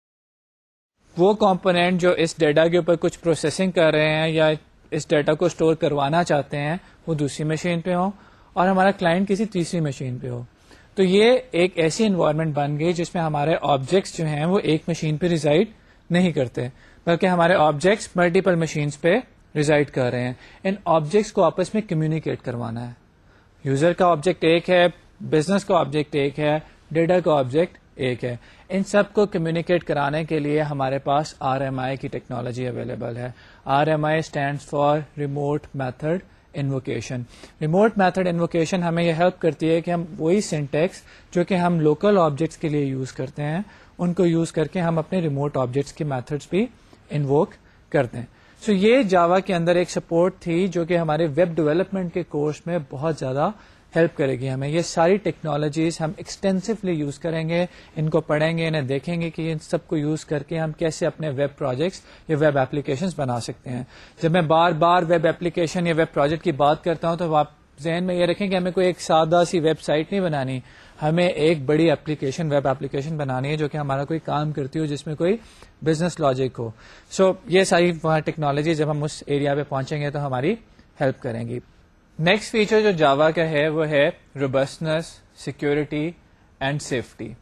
وہ کمپوننٹ جو اس ڈیٹا کے اوپر کچھ پروسیسنگ کر رہے ہیں یا اس ڈیٹا کو اسٹور کروانا چاہتے ہیں وہ دوسری مشین پہ ہو اور ہمارا کلائنٹ کسی تیسری مشین پہ ہو. تو یہ ایک ایسی انوائرمنٹ بن گئی جس میں ہمارے آبجیکٹس جو ہیں وہ ایک مشین پہ ریزائڈ نہیں کرتے بلکہ ہمارے آبجیکٹس ملٹیپل مشینز پہ ریزائڈ کر رہے ہیں. ان آبجیکٹس کو آپس میں کمیونیکیٹ کروانا ہے. یوزر کا آبجیکٹ ایک ہے, بزنس کا آبجیکٹ ایک ہے, ڈیٹا کا آبجیکٹ ایک ہے. ان سب کو کمیونیکیٹ کرانے کے لیے ہمارے پاس آر ایم آئی کی ٹیکنالوجی اویلیبل ہے. R M I stands for remote method invocation. Remote method invocation ہمیں یہ ہیلپ کرتی ہے کہ ہم وہی سینٹیکس جو کہ ہم لوکل آبجیکٹس کے لیے یوز کرتے ہیں ان کو یوز کر کے ہم اپنے ریموٹ آبجیکٹس کے میتھڈس بھی انووک کرتے ہیں. سو یہ جاوا کے اندر ایک سپورٹ تھی جو کہ ہمارے ویب ڈیولپمنٹ کے کورس میں بہت زیادہ ہیلپ کرے گی ہمیں. یہ ساری ٹیکنالوجیز ہم ایکسٹینسولی یوز کریں گے, ان کو پڑھیں گے, انہیں دیکھیں گے کہ ان سب کو یوز کر کے ہم کیسے اپنے ویب پروجیکٹس یا ویب ایپلیکیشنز بنا سکتے ہیں. جب میں بار بار ویب ایپلیکیشن یا ویب پروجیکٹ کی بات کرتا ہوں تو آپ ذہن میں یہ رکھیں کہ ہمیں کوئی ایک سادہ سی ویب سائٹ نہیں بنانی, ہمیں ایک بڑی ایپلیکیشن ویب ایپلیکیشن بنانی ہے جو کہ ہمارا کوئی کام کرتی ہو, جس میں کوئی بزنس لاجک ہو. سو so, یہ ساری وہاں ٹیکنالوجی جب ہم اس ایریا پہ پہنچیں گے تو ہماری ہیلپ کریں گی. نیکسٹ فیچر جو جاوا کا ہے وہ ہے robustness, security and safety.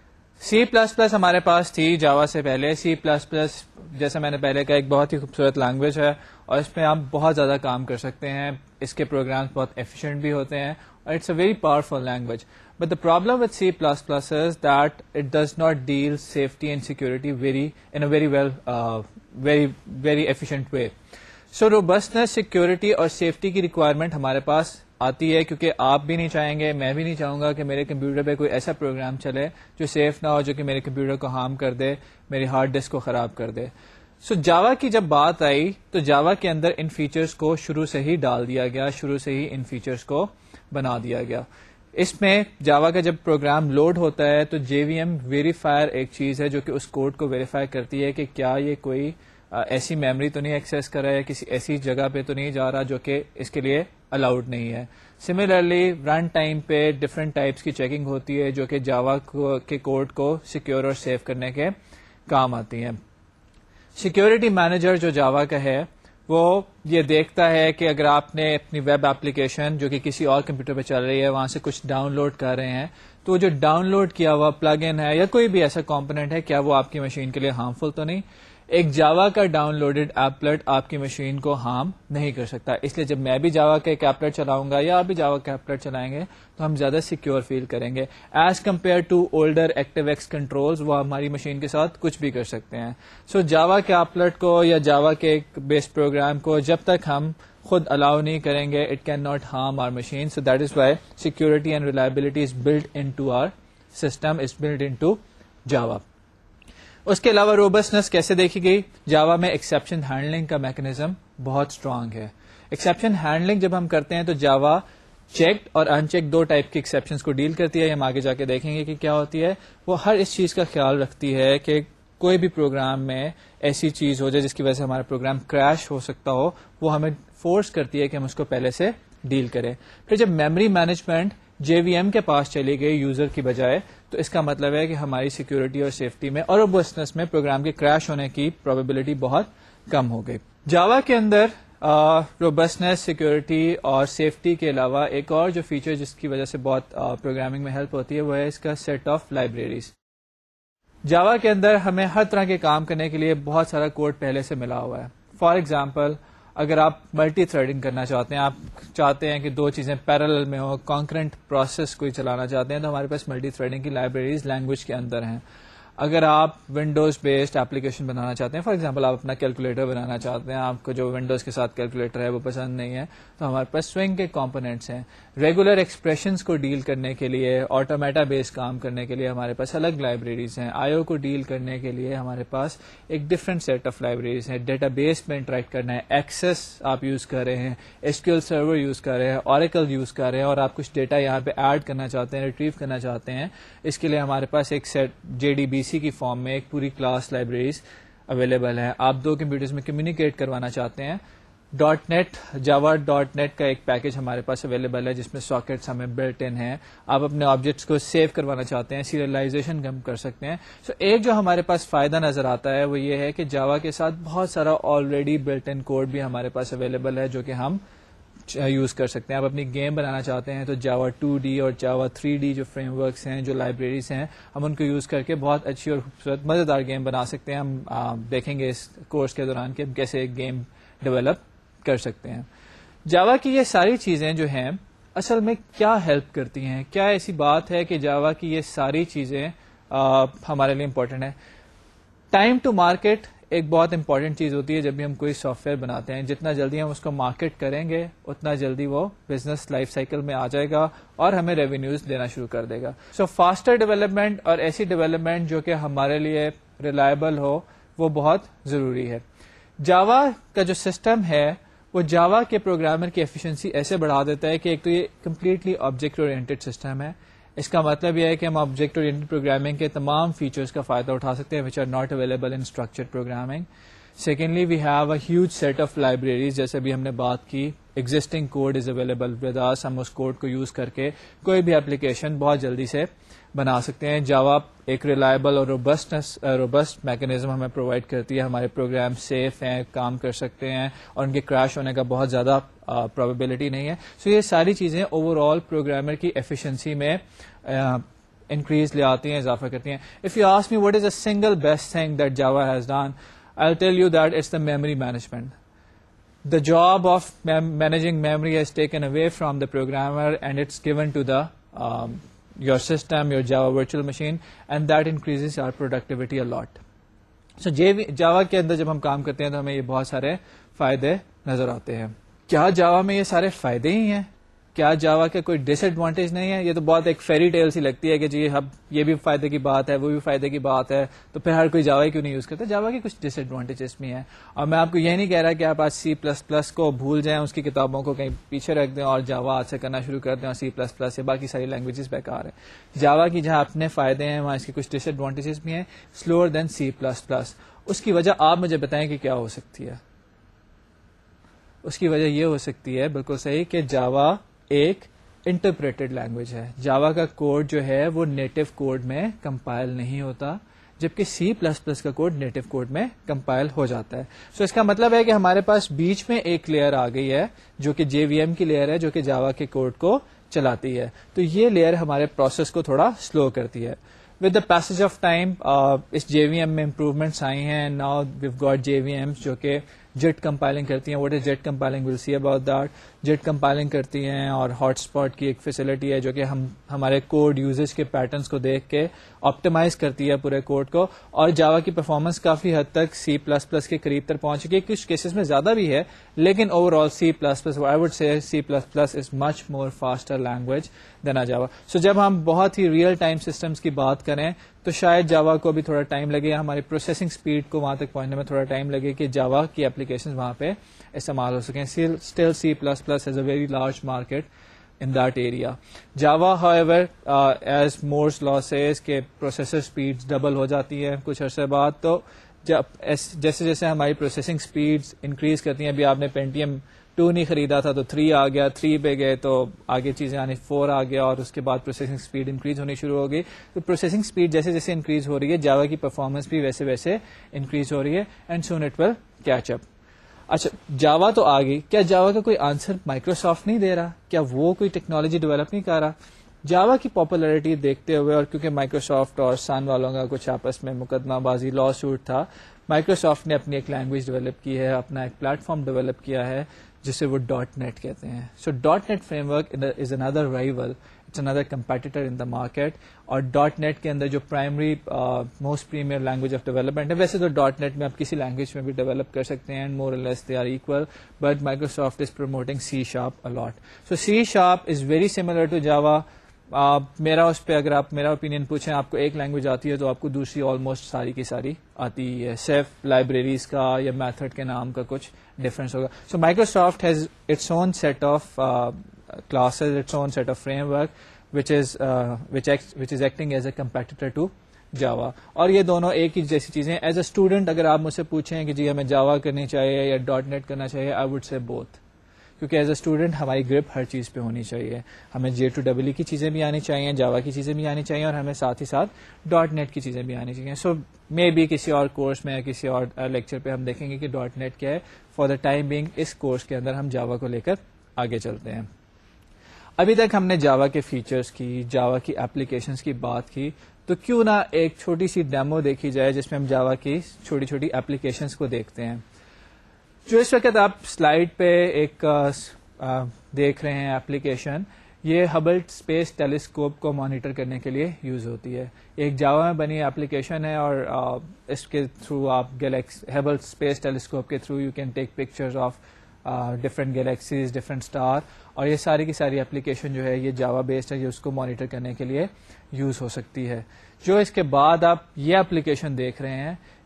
C plus plus ہمارے پاس تھی جاوا سے پہلے. سی پلس پلس جیسا میں نے پہلے کہا ایک بہت ہی خوبصورت لینگویج ہے اور اس میں آپ بہت زیادہ کام کر سکتے ہیں. اس کے پروگرامس بہت ایفیشینٹ بھی ہوتے ہیں اور it's a very powerful language. But the problem with C plus plus is that it does not deal safety and security very in a very well, uh, very very efficient way. So robustness, security اور safety کی requirement ہمارے پاس آتی ہے کیونکہ آپ بھی نہیں چاہیں گے, میں بھی نہیں چاہوں گا کہ میرے کمپیوٹر پہ کوئی ایسا پروگرام چلے جو سیف نہ ہو, جو کہ میرے کمپیوٹر کو ہارم کر دے, میری ہارڈ ڈسک کو خراب کر دے. سو so, جاوا کی جب بات آئی تو جاوا کے اندر ان فیچرز کو شروع سے ہی ڈال دیا گیا, شروع سے ہی ان فیچرز کو بنا دیا گیا. اس میں جاوا کا جب پروگرام لوڈ ہوتا ہے تو جے وی ایم ویریفائر ایک چیز ہے جو کہ اس کوڈ کو ویریفائی کرتی ہے کہ کیا یہ کوئی ایسی میموری تو نہیں ایکسیس کر رہا ہے, کسی ایسی جگہ پہ تو نہیں جا رہا جو کہ اس کے لیے الاؤڈ نہیں ہے. سملرلی رن ٹائم پہ ڈفرینٹ ٹائپس کی چیکنگ ہوتی ہے جو کہ جاوا کے کوڈ کو سیکیور اور سیف کرنے کے کام آتی ہیں. سیکیورٹی مینیجر جو جاوا کا ہے وہ یہ دیکھتا ہے کہ اگر آپ نے اپنی ویب ایپلیکیشن جو کہ کسی اور کمپیوٹر پہ چل رہی ہے وہاں سے کچھ ڈاؤن لوڈ کر رہے ہیں تو جو ڈاؤن لوڈ کیا ہوا پلگ ان ہے یا کوئی بھی ایسا کمپونیٹ ہے کیا وہ آپ کی مشین کے لیے ہارمفل تو نہیں. ایک جاوا کا ڈاؤن لوڈیڈ ایپلٹ آپ کی مشین کو ہارم نہیں کر سکتا. اس لیے جب میں بھی جاوا کا ایک ایپلٹ چلاؤں گا یا آپ بھی جاوا کا ایپلٹ چلائیں گے تو ہم زیادہ سیکیور فیل کریں گے as compared to older ActiveX controls. وہ ہماری مشین کے ساتھ کچھ بھی کر سکتے ہیں. سو so, جاوا کے ایپلٹ کو یا جاوا کے بیس پروگرام کو جب تک ہم خود الاؤ نہیں کریں گے it cannot harm our machine. So that is why security and reliability is built into our system, is built into Java. اس کے علاوہ روبسٹنس کیسے دیکھی گئی؟ جاوا میں ایکسیپشن ہینڈلنگ کا میکنزم بہت اسٹرانگ ہے. ایکسیپشن ہینڈلنگ جب ہم کرتے ہیں تو جاوا چیکڈ اور ان چیک دو ٹائپ کی ایکسیپشنس کو ڈیل کرتی ہے. ہم آگے جا کے دیکھیں گے کہ کیا ہوتی ہے. وہ ہر اس چیز کا خیال رکھتی ہے کہ کوئی بھی پروگرام میں ایسی چیز ہو جائے جس کی وجہ سے ہمارا پروگرام کریش ہو سکتا ہو, وہ ہمیں فورس کرتی ہے کہ ہم اس کو پہلے سے ڈیل کریں. پھر جب memory management J V M کے پاس چلی گئی یوزر کی بجائے تو اس کا مطلب ہے کہ ہماری سیکورٹی اور سیفٹی میں اور روبسٹنس میں پروگرام کے کریش ہونے کی پروبیبلٹی بہت کم ہو گئی. جاوا کے اندر روبسٹنس, سیکورٹی اور سیفٹی کے علاوہ ایک اور جو فیچر جس کی وجہ سے بہت پروگرامنگ میں ہیلپ ہوتی ہے وہ ہے اس کا سیٹ آف لائبریریز. جاوا کے اندر ہمیں ہر طرح کے کام کرنے کے لیے بہت سارا کوڈ پہلے سے ملا ہوا ہے. فار ایگزامپل اگر آپ ملٹی تھریڈنگ کرنا چاہتے ہیں, آپ چاہتے ہیں کہ دو چیزیں پیرالل میں ہو, کانکرنٹ پروسیس کوئی چلانا چاہتے ہیں تو ہمارے پاس ملٹی تھریڈنگ کی لائبریریز لینگویج کے اندر ہیں. اگر آپ ونڈوز بیسڈ ایپلیکیشن بنانا چاہتے ہیں, فار ایگزامپل آپ اپنا کیلکولیٹر بنانا چاہتے ہیں, آپ کو جو ونڈوز کے ساتھ کیلکولیٹر ہے وہ پسند نہیں ہے, تو ہمارے پاس سوئنگ کے کمپوننٹس ہیں. ریگولر ایکسپریشنس کو ڈیل کرنے کے لیے, آٹومیٹا بیس کام کرنے کے لیے ہمارے پاس الگ لائبریریز ہیں. آئی او کو ڈیل کرنے کے لیے ہمارے پاس ایک ڈفرنٹ سیٹ آف لائبریریز ہیں. ڈیٹا بیس میں انٹریکٹ کرنا ہے, ایکسیس آپ یوز کر رہے ہیں, S Q L server use کر رہے ہیں, اوریکل یوز کر رہے ہیں اور آپ کچھ ڈیٹا یہاں پہ ایڈ کرنا چاہتے ہیں, ریٹریو کرنا چاہتے ہیں. اس کے لیے ہمارے پاس ایک set J D B C کی فارم میں ایک پوری کلاس لائبریریز اویلیبل ہے. آپ دو کمپیوٹرز میں کمیونیکیٹ کروانا چاہتے ہیں, dot net Java dot net کا ایک پیکج ہمارے پاس اویلیبل ہے جس میں ساکٹس ہمیں بلٹ ان ہیں. آپ اپنے آبجیکٹس کو سیو کروانا چاہتے ہیں, سیریلائزیشن ہم کر سکتے ہیں. سو so, ایک جو ہمارے پاس فائدہ نظر آتا ہے وہ یہ ہے کہ جاوا کے ساتھ بہت سارا آلریڈی بلٹ ان کوڈ بھی ہمارے پاس اویلیبل ہے جو کہ ہم یوز کر سکتے ہیں. آپ اپنی گیم بنانا چاہتے ہیں تو جاوا ٹو ڈی اور جاوا تھری ڈی جو فریم ورکس ہیں, جو لائبریریز ہیں, ہم ان کو یوز کر کے بہت اچھی اور خوبصورت مزیدار گیم بنا سکتے ہیں. ہم دیکھیں گے اس کورس کے دوران کہ ہم کیسے ایک گیم ڈیولپ کر سکتے ہیں. جاوا کی یہ ساری چیزیں جو ہیں اصل میں کیا ہیلپ کرتی ہیں؟ کیا ایسی بات ہے کہ جاوا کی یہ ساری چیزیں آ, ہمارے لیے امپورٹنٹ ہیں؟ ٹائم ٹو مارکیٹ ایک بہت امپورٹنٹ چیز ہوتی ہے جب بھی ہم کوئی سافٹ ویئر بناتے ہیں. جتنا جلدی ہم اس کو مارکیٹ کریں گے اتنا جلدی وہ بزنس لائف سائیکل میں آ جائے گا اور ہمیں ریونیوز دینا شروع کر دے گا. سو فاسٹر ڈیولپمنٹ اور ایسی ڈیولپمنٹ جو کہ ہمارے لیے ریلائبل ہو وہ بہت ضروری ہے. جاوا کا جو سسٹم ہے وہ جاوا کے پروگرامر کی ایفیشنسی ایسے بڑھا دیتا ہے کہ ایک تو یہ کمپلیٹلی آبجیکٹ اورینٹڈ سسٹم ہے. اس کا مطلب یہ ہے کہ ہم آبجیکٹ اورینٹڈ پروگرامنگ کے تمام فیچرز کا فائدہ اٹھا سکتے ہیں which are not available in structured programming. Secondly we have a huge set of libraries, جیسے بھی ہم نے بات کی existing code is available with us, ہم اس کوڈ کو یوز کر کے کوئی بھی اپلیکیشن بہت جلدی سے بنا سکتے ہیں. جاوا ایک ریلائبل اور روبسٹنس روبسٹ میکینزم ہمیں پرووائڈ کرتی ہے, ہمارے پروگرام سیف ہیں, کام کر سکتے ہیں اور ان کے کریش ہونے کا بہت زیادہ پرابیبلٹی نہیں ہے. سو یہ ساری چیزیں اوور آل پروگرامر کی ایفیشنسی میں انکریز لے آتی ہیں, اضافہ کرتی ہیں. If you ask me what is a single best thing that Java has done, I'll tell you that it's the memory management. The job of managing memory has taken away from the programmer and it's given to the um, your system, your Java virtual machine, and that increases our productivity a lot. So Java کے اندر جب ہم کام کرتے ہیں تو ہمیں یہ بہت سارے فائدے نظر آتے ہیں. کیا جاوا میں یہ سارے فائدے ہی ہیں؟ کیا جاوا کا کوئی ڈس ایڈوانٹیج نہیں ہے؟ یہ تو بہت ایک فیری ٹیل سی لگتی ہے کہ جی اب یہ بھی فائدے کی بات ہے, وہ بھی فائدے کی بات ہے, تو پھر ہر کوئی جاوا کیوں نہیں یوز کرتا؟ جاوا کے کچھ ڈس ایڈوانٹیجز بھی ہیں, اور میں آپ کو یہ نہیں کہہ رہا کہ آپ آج سی پلس پلس کو بھول جائیں, اس کی کتابوں کو کہیں پیچھے رکھ دیں اور جاوا آج سے کرنا شروع کر دیں اور سی پلس پلس یا باقی ساری لینگویجز بیکار ہیں. جاوا کی جہاں اپنے فائدے ہیں وہاں اس کے کچھ ڈس ایڈوانٹیجز بھی ہیں. Slower than C plus plus. اس کی وجہ آپ مجھے بتائیں کہ کیا ہو سکتی ہے؟ اس کی وجہ یہ ہو سکتی ہے بالکل صحیح کہ جاوا ایک انٹرپریٹڈ لینگویج ہے. جاوا کا کوڈ جو ہے وہ نیٹو کوڈ میں کمپائل نہیں ہوتا, جبکہ سی پلس پلس کا کوڈ نیٹو کوڈ میں کمپائل ہو جاتا ہے. سو so اس کا مطلب ہے کہ ہمارے پاس بیچ میں ایک لیئر آ گئی ہے جو کہ جے وی ایم کی لیئر ہے, جو کہ جاوا کے کوڈ کو چلاتی ہے. تو یہ لیئر ہمارے پروسیس کو تھوڑا سلو کرتی ہے. With the passage of time اس جے وی ایم میں امپروومنٹس آئی ہیں. Now we've got J V Ms جو کہ جیٹ کمپائلنگ کرتی ہیں. What is JIT compiling? We'll see about that. JIT compiling کرتی ہیں اور ہاٹ اسپاٹ کی ایک فیسلٹی ہے جو کہ ہم ہمارے کوڈ یوزز کے پیٹرنس کو دیکھ کے آپٹیمائز کرتی ہے پورے کوڈ کو. اور جاوا کی پرفارمنس کافی حد تک سی پلس پلس کے قریب تک پہنچ چکی ہے, کچھ کیسز میں زیادہ بھی ہے, لیکن overall C plus plus I would say C plus plus is much more faster language than a Java. So جب ہم بہت ہی ریئل ٹائم سسٹمس کی بات کریں تو شاید جاوا کو بھی تھوڑا ٹائم لگے, ہماری پروسیسنگ اسپیڈ کو وہاں تک پہنچنے میں تھوڑا ٹائم لگے کہ جاوا کی اپلیکیشن وہاں پہ استعمال ہو سکیں. Still C plus plus has a very large market in that area. Java however uh, as Moore's law says کہ پروسیسر اسپیڈ ڈبل ہو جاتی ہے کچھ عرصے بعد. تو جب جیسے جیسے ہماری پروسیسنگ اسپیڈ انکریز کرتی ہیں, ابھی آپ نے پینٹیم ٹو نہیں خریدا تھا تو تھری آ گیا, تھری پہ گئے تو آگے چیزیں آنی فور آ گیا, اور اس کے بعد پروسیسنگ اسپیڈ انکریز ہونی شروع ہو گئی. تو پروسیسنگ اسپیڈ جیسے جیسے انکریز ہو رہی ہے, جاوا کی پرفارمنس بھی ویسے ویسے انکریز ہو رہی ہے, and soon it will catch up. اچھا جاوا تو آ گئی, کیا جاوا کا کوئی آنسر مائکروسافٹ نہیں دے رہا؟ کیا وہ کوئی ٹیکنالوجی ڈیولپ نہیں کر رہا؟ جاوا کی پاپولرٹی دیکھتے ہوئے, اور کیونکہ مائکروسافٹ اور سان والوں کا کچھ آپس میں مقدمہ بازی لا سوٹ تھا, مائکروسافٹ نے اپنی ایک لینگویج ڈیولپ کی ہے, اپنا ایک پلیٹ فارم ڈیولپ کیا ہے جسے وہ ڈاٹ نیٹ کہتے ہیں. So dot net framework is اندر رائیول, اٹس اندر کمپیٹیٹر ان دا مارکیٹ. اور ڈاٹ نیٹ کے اندر جو primary most premier language of development ہے, ویسے تو ڈاٹ نیٹ میں آپ کسی لینگویج میں بھی ڈیولپ کر سکتے ہیں, more or less they are equal, but Microsoft is promoting C sharp a lot. So C sharp is very similar to Java. میرا اس پہ اگر آپ میرا اوپینین پوچھیں, آپ کو ایک لینگویج آتی ہے تو آپ کو دوسری آلموسٹ ساری کی ساری آتی ہے, صرف لائبریریز کا یا میتھڈ کے نام کا کچھ ڈفرینس ہوگا. So Microsoft has its own set of classes, its own set of framework which is uh, which acts, which is acting as a competitor to Java. اور یہ دونوں ایک ہی جیسی چیزیں. ایز اے اسٹوڈنٹ اگر آپ مجھ سے پوچھیں کہ جی ہمیں جاوا کرنی چاہیے یا ڈاٹ نیٹ کرنا چاہیے, آئی وڈ سے بوتھ, کیونکہ ایز اے اسٹوڈنٹ ہماری گرپ ہر چیز پہ ہونی چاہیے. ہمیں جے ٹو ڈبل کی چیزیں بھی آنی چاہیے, جاوا کی چیزیں بھی آنی چاہیے, اور ہمیں ساتھ ہی ساتھ ڈاٹ نیٹ کی چیزیں بھی آنی چاہیے. سو مے بی کسی اور کورس میں یا کسی اور لیکچر پہ ہم دیکھیں گے کہ ڈاٹ نیٹ کیا ہے. فار دا ٹائم بینگ اس کورس کے اندر ہم جاوا کو لے کر آگے چلتے ہیں. ابھی تک ہم نے جاوا کے فیچرز کی, جاوا کی اپلیکیشنز کی بات کی, تو کیوں نہ ایک چھوٹی سی ڈیمو دیکھی جائے جس میں ہم جاوا کی چھوٹی چھوٹی اپلیکیشنز کو دیکھتے ہیں. جو اس وقت آپ سلائیڈ پہ ایک دیکھ رہے ہیں اپلیکیشن, یہ ہبل اسپیس ٹیلیسکوپ کو مانیٹر کرنے کے لیے یوز ہوتی ہے. ایک جاوا میں بنی اپلیکیشن ہے, اور اس کے تھرو آپ گلیکس ہبل اسپیس ٹیلیسکوپ کے through you can take pictures of different galaxies, different star, اور یہ ساری کی ساری اپلیکیشن جو ہے یہ جاوا بیسڈ ہے, یہ اس کو مانیٹر کرنے کے لیے یوز ہو سکتی ہے. جو اس کے بعد آپ یہ اپلیکیشن دیکھ رہے ہیں,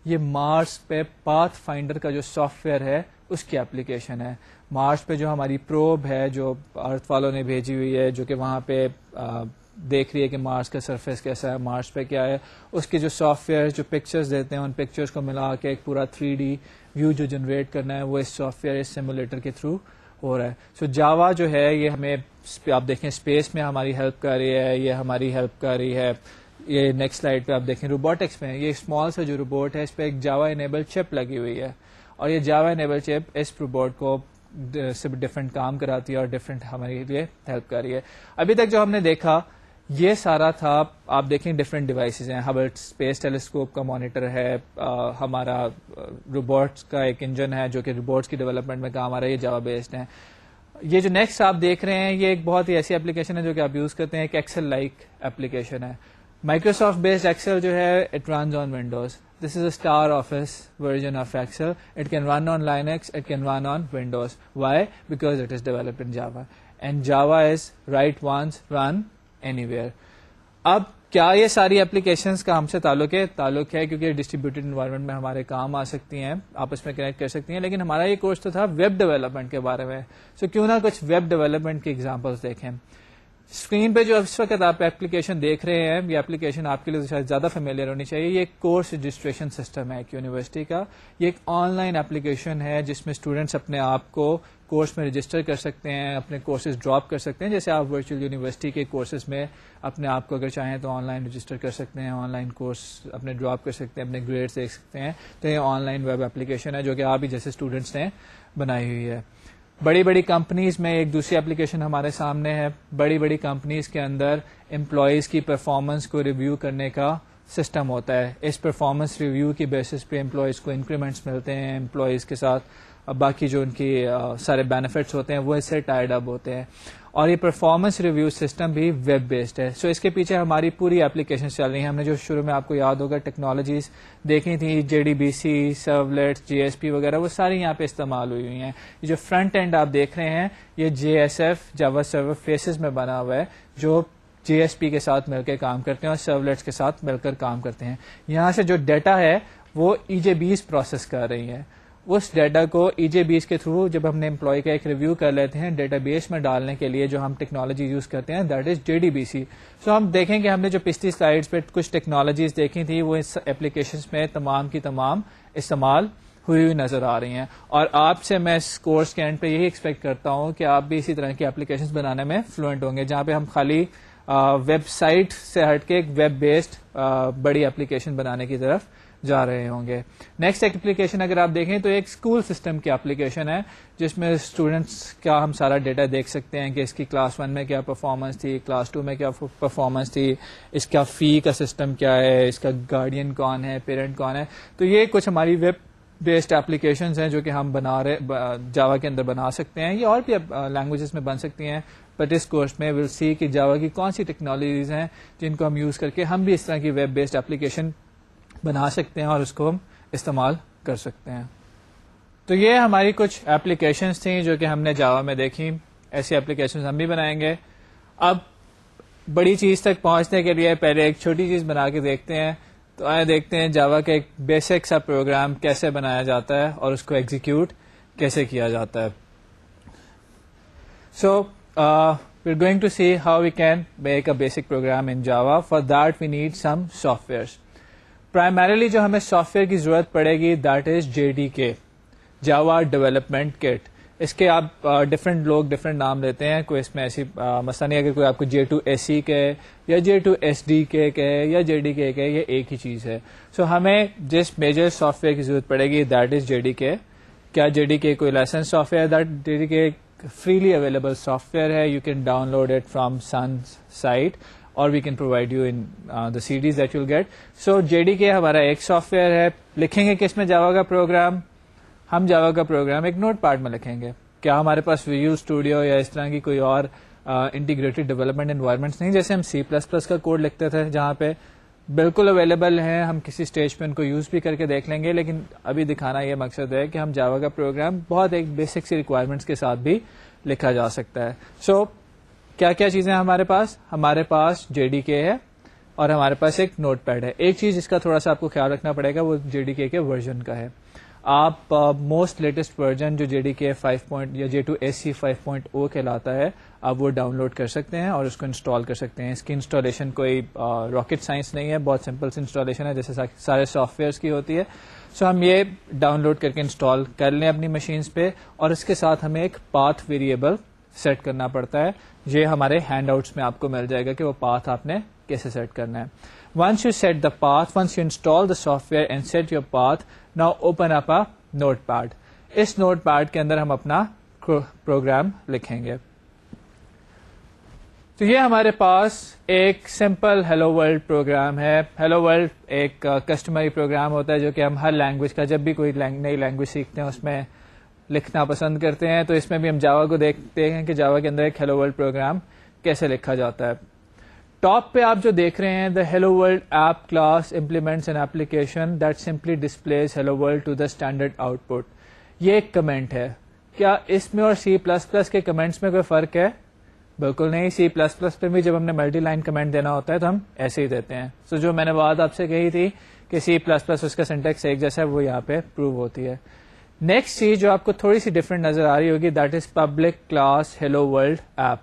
یہ مارس پہ پاتھ فائنڈر کا جو سافٹ ویئر ہے اس کی اپلیکیشن ہے. مارس پہ جو ہماری پروب ہے جو ارتھ والوں نے بھیجی ہوئی ہے جو کہ وہاں پہ آ, دیکھ رہی ہے کہ مارس کا سرفیس کیسا ہے, مارس پہ کیا ہے, اس کے جو سافٹ ویئر جو پکچرز دیتے ہیں ان پکچرز کو ملا کے ایک پورا تھری ڈی ویو جو جنریٹ کرنا ہے وہ اس سافٹ ویئر اس سیمولیٹر کے تھرو ہو رہا ہے. سو so, جاوا جو ہے یہ ہمیں آپ دیکھیں اسپیس میں ہماری ہیلپ کر رہی ہے, یہ ہماری ہیلپ کر رہی ہے. یہ نیکسٹ سلائڈ پہ آپ دیکھیں روبوٹکس میں یہ اسمال سا جو روبوٹ ہے اس پہ ایک جاوا انیبل چپ لگی ہوئی ہے اور یہ جاوا انیبل چپ اس روبوٹ کو سے ڈفرینٹ کام کراتی ہے اور ڈفرینٹ ہمارے لیے ہیلپ کر رہی ہے. ابھی تک جو ہم نے دیکھا یہ سارا تھا, آپ دیکھیں ڈفرینٹ ڈیوائسز ہیں, ہبل اسپیس ٹیلیسکوپ کا مانیٹر ہے, آ, ہمارا روبوٹس کا ایک انجن ہے جو کہ روبوٹس کی ڈیولپمنٹ میں کام آ رہا ہے, یہ جاوا بیسڈ ہے. یہ جو نیکسٹ آپ دیکھ رہے ہیں یہ ایک بہت ہی ایسی اپلیکیشن ہے جو کہ آپ یوز کرتے ہیں, ایک ایکسل لائک اپلیکیشن ہے. مائکروسافٹ بیسڈ ایکسل جو ہے it runs on Windows. This is a Star Office version of Excel. It can run on Linux, it can run on Windows. Why? Because it is developed in Java and Java is write once run anywhere. اب کیا یہ ساری applications کا ہم سے تعلق ہے؟ تعلق ہے کیونکہ ڈسٹریبیوٹیڈ انوائرمنٹ میں ہمارے کام آ سکتی ہیں, آپس میں کنیکٹ کر سکتی ہیں, لیکن ہمارا یہ کورس تو تھا ویب ڈیولپمنٹ کے بارے میں. سو so, کیوں نہ کچھ ویب ڈیولپمنٹ کی ایگزامپلس دیکھیں. اسکرین پہ جو اس وقت آپ ایپلیکیشن دیکھ رہے ہیں یہ ایپلیکیشن آپ کے لیے شاید زیادہ فیملیئر ہونی چاہیے. یہ ایک کورس رجسٹریشن سسٹم ہے ایک یونیورسٹی کا. یہ ایک آن لائن ایپلیکیشن ہے جس میں اسٹوڈینٹس اپنے آپ کو کورس میں رجسٹر کر سکتے ہیں, اپنے کورسز ڈراپ کر سکتے ہیں. جیسے آپ ورچوئل یونیورسٹی کے کورسز میں اپنے آپ کو اگر چاہیں تو آن لائن رجسٹر کر سکتے ہیں, آن لائن کورس اپنے ڈراپ کر سکتے ہیں, اپنے گریڈس دیکھ سکتے ہیں. تو یہ آن لائن ویب ایپلیکیشن ہے جو کہ آپ ہی جیسے اسٹوڈینٹس نے بنائی ہوئی ہے. بڑی بڑی کمپنیز میں ایک دوسری اپلیکیشن ہمارے سامنے ہے. بڑی بڑی کمپنیز کے اندر امپلائیز کی پرفارمنس کو ریویو کرنے کا سسٹم ہوتا ہے. اس پرفارمنس ریویو کی بیسس پہ امپلائیز کو انکریمنٹس ملتے ہیں, امپلائیز کے ساتھ باقی جو ان کی سارے بینیفٹس ہوتے ہیں وہ اس سے ٹائڈ اپ ہوتے ہیں. اور یہ پرفارمنس ریویو سسٹم بھی ویب بیسڈ ہے. سو so اس کے پیچھے ہماری پوری اپلیکیشن چل رہی ہیں. ہم نے جو شروع میں آپ کو یاد ہوگا ٹیکنالوجیز دیکھی تھیں, J D B C, servlets, J S P وغیرہ, وہ ساری یہاں پہ استعمال ہوئی ہوئی ہیں. یہ جو فرنٹ اینڈ آپ دیکھ رہے ہیں یہ J S F Java server faces میں بنا ہوا ہے جو جے ایس پی کے ساتھ مل کے کام کرتے ہیں اور سرولیٹس کے ساتھ مل کر کام کرتے ہیں. یہاں سے جو ڈیٹا ہے وہ ای جے بیز پروسیس کر رہی ہیں. اس ڈیٹا کو ای جے بیز کے تھرو جب ہم نے امپلائی کا ایک ریویو کر لیتے ہیں ڈیٹا بیس میں ڈالنے کے لیے جو ہم ٹیکنالوجی یوز کرتے ہیں that is J D B C. So ہم دیکھیں کہ ہم نے جو پچھلی سلائیڈس پہ کچھ ٹیکنالوجیز دیکھی تھی وہ اس ایپلیکیشنز میں تمام کی تمام استعمال ہوئی ہوئی نظر آ رہی ہیں. اور آپ سے میں اس کورس کے اینڈ پہ یہی ایکسپیکٹ کرتا ہوں کہ آپ بھی اسی طرح کی ایپلیکیشنز بنانے میں فلوئنٹ ہوں گے, جہاں پہ ہم خالی ویب سائٹ سے ہٹ کے ایک ویب بیسڈ بڑی ایپلیکیشن بنانے کی طرف جا رہے ہوں گے. نیکسٹ ایپلیکیشن اگر آپ دیکھیں تو ایک اسکول سسٹم کی ایپلیکیشن ہے جس میں اسٹوڈینٹس کا ہم سارا ڈیٹا دیکھ سکتے ہیں کہ اس کی کلاس ون میں کیا پرفارمنس تھی, کلاس ٹو میں کیا پرفارمنس تھی, اس کا فی کا سسٹم کیا ہے, اس کا گارڈین کون ہے, پیرنٹ کون ہے. تو یہ کچھ ہماری ویب بیسڈ ایپلیکیشنز ہیں جو کہ ہم بنا رہے جاوا کے اندر بنا سکتے ہیں. یہ اور بھی لینگویجز میں بن سکتی ہیں, بٹ اس کورس میں ول سی کہ جاوا کی کون سی ٹیکنالوجیز ہیں جن کو ہم یوز کر کے ہم بھی اس طرح کی ویب بیسڈ ایپلیکیشن بنا سکتے ہیں اور اس کو ہم استعمال کر سکتے ہیں. تو یہ ہماری کچھ ایپلیکیشنز تھیں جو کہ ہم نے جاوا میں دیکھی. ایسی ایپلیکیشنز ہم بھی بنائیں گے. اب بڑی چیز تک پہنچنے کے لیے پہلے ایک چھوٹی چیز بنا کے دیکھتے ہیں. تو آئے دیکھتے ہیں جاوا کا ایک بیسک سا پروگرام کیسے بنایا جاتا ہے اور اس کو ایگزیکیوٹ کیسے کیا جاتا ہے. So we are going to see how we can make a basic program in Java. For that we need some softwares. Primarily جو ہمیں سافٹ ویئر کی ضرورت پڑے گی دیٹ از جے ڈی کے, جاوا ڈیولپمنٹ کٹ. اس کے آپ ڈفرینٹ لوگ ڈفرینٹ نام لیتے ہیں, کوئی اس میں ایسی مسئلہ نہیں. اگر کوئی آپ کو جے ٹو ایس سی کے یا جے ٹو ایس ڈی کے کہ یا جے ڈی کے کہ یہ ایک ہی چیز ہے. سو so, ہمیں جس میجر سافٹ ویئر کی ضرورت پڑے گی دیٹ از جے ڈی کے. کیا جے ڈی کے کوئی license software? That J D K freely available software ہے. You can download it from Sun site اور we can provide you in the CDs that you will get. So J D K ہمارا ایک soft where ہے. لکھیں گے کس میں جاوا کا پروگرام؟ ہم جاوا کا پروگرام ایک نوٹ پیڈ میں لکھیں گے. کیا ہمارے پاس ویژول اسٹوڈیو یا اس طرح کی کوئی اور انٹیگریٹڈ ڈیولپمنٹ انوائرمنٹس نہیں جیسے ہم سی پلس پلس کا کوڈ لکھتے تھے جہاں پہ بالکل اویلیبل ہیں, ہم کسی اسٹیج پہ ان کو یوز بھی کر کے دیکھ لیں گے. لیکن ابھی دکھانا یہ مقصد ہے کہ ہم جاوا کا پروگرام بہت ایک بیسک سی ریکوائرمنٹس کے ساتھ بھی لکھا جا سکتا ہے. سو so, کیا کیا چیزیں ہمارے پاس؟ ہمارے پاس جے ڈی کے ہے, اور ہمارے پاس ایک نوٹ پیڈ ہے. ایک چیز اس کا تھوڑا سا آپ کو خیال رکھنا پڑے گا وہ جے ڈی کے کے ورژن کا ہے. آپ موسٹ لیٹسٹ ورژن جو J D K five point یا J two S E five point O کہلاتا ہے آپ وہ ڈاؤن لوڈ کر سکتے ہیں اور اس کو انسٹال کر سکتے ہیں. اس کی انسٹالیشن کوئی راکٹ سائنس نہیں ہے, بہت سمپل سی انسٹالیشن ہے جیسے سارے سافٹ ویئرس کی ہوتی ہے. سو so, ہم یہ ڈاؤن لوڈ کر کے انسٹال کر لیں اپنی مشینز پہ, اور اس کے ساتھ ہمیں ایک پاتھ ویریبل سیٹ کرنا پڑتا ہے. یہ ہمارے ہینڈ آؤٹس میں آپ کو مل جائے گا کہ وہ پاتھ آپ نے کیسے سیٹ کرنا ہے. Once you set the path, once you install the software and set your path, now open up a notepad. اس نوٹ پیڈ کے اندر ہم اپنا پروگرام لکھیں گے. تو یہ ہمارے پاس ایک سمپل ہیلو ورلڈ پروگرام ہے. ہیلو ورلڈ ایک کسٹمری پروگرام ہوتا ہے جو کہ ہم ہر لینگویج کا, جب بھی کوئی نئی لینگویج سیکھتے ہیں اس میں لکھنا پسند کرتے ہیں. تو اس میں بھی ہم جاوا کو دیکھتے ہیں کہ جاوا کے اندر ایک ہیلو ورلڈ پروگرام کیسے لکھا جاتا ہے. ٹاپ پہ آپ جو دیکھ رہے ہیں, the hello world app class implements an application that simply displays hello world to the standard output. یہ ایک کمنٹ ہے. کیا اس میں اور سی پلس پلس کے کمنٹس میں کوئی فرق ہے؟ بالکل نہیں. سی پلس پلس پہ بھی جب ہم نے ملٹی لائن کمنٹ دینا ہوتا ہے تو ہم ایسے ہی دیتے ہیں. سو so جو میں نے بات آپ سے کہی تھی کہ سی پلس پلس اس کا سینٹیکس ایک جیسا ہے, وہ یہاں پہ پروو ہوتی ہے. نیکسٹ چیز جو آپ کو تھوڑی سی ڈفرنٹ نظر آ رہی ہوگی, that is public class hello world app.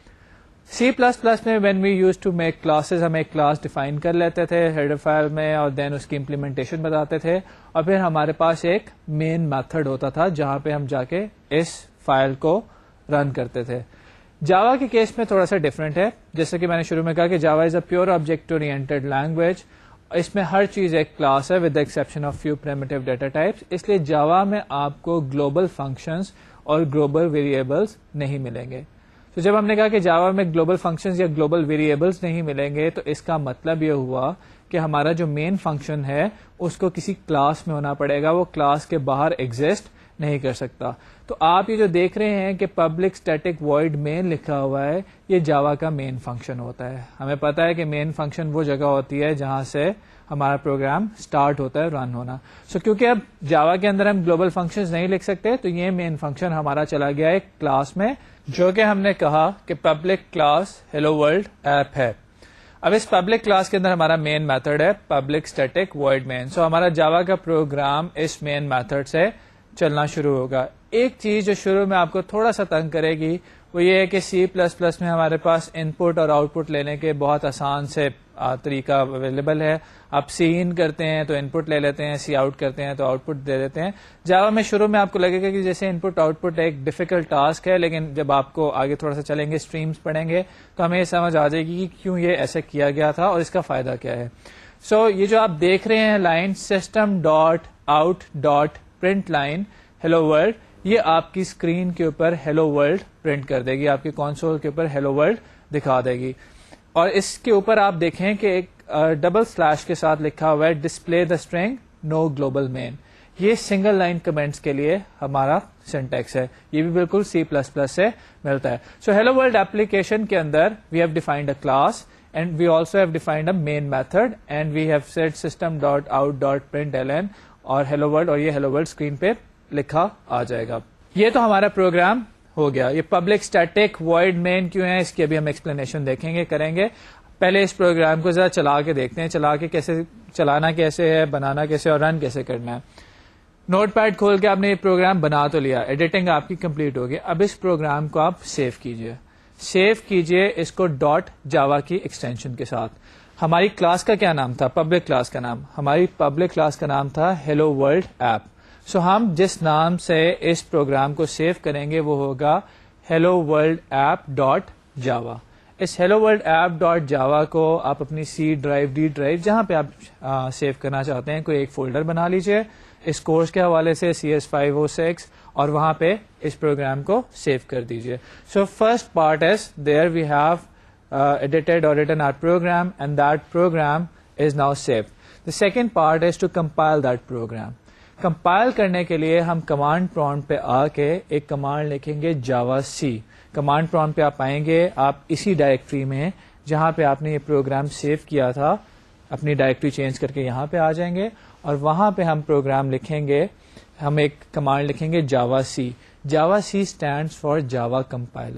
C plus plus میں when we use to make classes, ہم ایک کلاس ڈیفائن کر لیتے تھے ہیڈر فائل میں, اور دین اس کی امپلیمنٹیشن بتاتے تھے, اور پھر ہمارے پاس ایک مین میتھڈ ہوتا تھا جہاں پہ ہم جا کے اس فائل کو رن کرتے تھے. جاوا کے کیس میں تھوڑا سا ڈفرینٹ ہے. جیسے کہ میں نے شروع میں کہا کہ Java is a pure object oriented language. اس میں ہر چیز ایک کلاس ہے with the exception of few primitive data types. اس لیے جاوا میں آپ کو گلوبل فنکشنز اور گلوبل ویریبلس نہیں ملیں گے. تو جب ہم نے کہا کہ جاوا میں گلوبل فنکشنز یا گلوبل ویریبلس نہیں ملیں گے, تو اس کا مطلب یہ ہوا کہ ہمارا جو مین فنکشن ہے اس کو کسی کلاس میں ہونا پڑے گا, وہ کلاس کے باہر ایگزسٹ نہیں کر سکتا. تو آپ یہ جو دیکھ رہے ہیں کہ پبلک اسٹیٹک وائڈ مین لکھا ہوا ہے, یہ جاوا کا مین فنکشن ہوتا ہے. ہمیں پتا ہے کہ مین فنکشن وہ جگہ ہوتی ہے جہاں سے ہمارا پروگرام سٹارٹ ہوتا ہے رن ہونا. سو so, کیونکہ اب جاوا کے اندر ہم گلوبل فنکشنز نہیں لکھ سکتے, تو یہ مین فنکشن ہمارا چلا گیا ایک کلاس میں, جو کہ ہم نے کہا کہ public class hello world app ہے. اب اس پبلک کلاس کے اندر ہمارا مین میتھڈ ہے public static void main. So ہمارا جاوا کا پروگرام اس مین میتھڈ سے چلنا شروع ہوگا. ایک چیز جو شروع میں آپ کو تھوڑا سا تنگ کرے گی وہ یہ ہے کہ سی پلس پلس میں ہمارے پاس ان پٹ اور آؤٹ پٹ لینے کے بہت آسان سے طریقہ اویلیبل ہے. آپ سی ان کرتے ہیں تو ان پٹ لے لیتے ہیں, سی آؤٹ کرتے ہیں تو آؤٹ پٹ دے دیتے ہیں. جاوا میں شروع میں آپ کو لگے گا کہ جیسے ان پٹ آؤٹ پٹ ایک ڈیفیکلٹ ٹاسک ہے, لیکن جب آپ کو آگے تھوڑا سا چلیں گے, اسٹریمز پڑھیں گے, تو ہمیں یہ سمجھ آ جائے گی کہ کیوں یہ ایسا کیا گیا تھا اور اس کا فائدہ کیا ہے. سو so, یہ جو آپ دیکھ رہے ہیں line system dot out dot print line hello world, یہ آپ کی اسکرین کے اوپر ہیلو ورلڈ پرنٹ کر دے گی, آپ کی کنسول کے اوپر ہیلو ورلڈ دکھا دے گی. اور اس کے اوپر آپ دیکھیں کہ ایک ڈبل سلیش کے ساتھ لکھا ہوا ہے display the string no global main. یہ سنگل لائن کمنٹس کے لیے ہمارا سینٹیکس ہے, یہ بھی بالکل سی پلس پلس سے ملتا ہے. سو ہیلو ورلڈ ایپلیکیشن کے اندر we have defined a class and we also have defined a main method and we have set system dot out dot print L N اور ہیلو ورلڈ, اور یہ hello world screen پہ لکھا آ جائے گا. یہ تو ہمارا پروگرام ہو گیا. یہ پبلک اسٹیٹک وائڈ مین کیوں ہے اس کی ابھی ہم ایکسپلینیشن دیکھیں گے, کریں گے. پہلے اس پروگرام کو ذرا چلا کے دیکھتے ہیں, چلا کے کیسے چلانا کیسے ہے, بنانا کیسے اور رن کیسے کرنا ہے. نوٹ پیڈ کھول کے آپ نے یہ پروگرام بنا تو لیا, ایڈیٹنگ آپ کی کمپلیٹ ہوگی. اب اس پروگرام کو آپ سیو کیجئے, سیو کیجئے اس کو ڈاٹ جاوا کی ایکسٹینشن کے ساتھ. ہماری کلاس کا کیا نام تھا؟ پبلک کلاس کا نام. ہماری پبلک کلاس کا نام تھا ہیلو ورلڈ ایپ. سو ہم جس نام سے اس پروگرام کو سیو کریں گے وہ ہوگا hello world app dot Java. اس hello world app dot Java کو آپ اپنی سی ڈرائیو, ڈی ڈرائیو, جہاں پہ آپ سیو کرنا چاہتے ہیں, کوئی ایک فولڈر بنا لیجئے اس کورس کے حوالے سے C S five O six, اور وہاں پہ اس پروگرام کو سیو کر دیجئے. So first part is there we have edited اور written our program and that program is now save. The second part is to compile that program. Compile کرنے کے لیے ہم کمانڈ پرامپٹ پہ آ کے ایک کمانڈ لکھیں گے جاوا سی. کمانڈ پرامپٹ پہ آپ آئیں گے, آپ اسی ڈائریکٹری میں جہاں پہ آپ نے یہ پروگرام سیو کیا تھا اپنی ڈائریکٹری چینج کر کے یہاں پہ آ جائیں گے, اور وہاں پہ ہم پروگرام لکھیں گے, ہم ایک کمانڈ لکھیں گے Java C. Java C stands for Java compiler.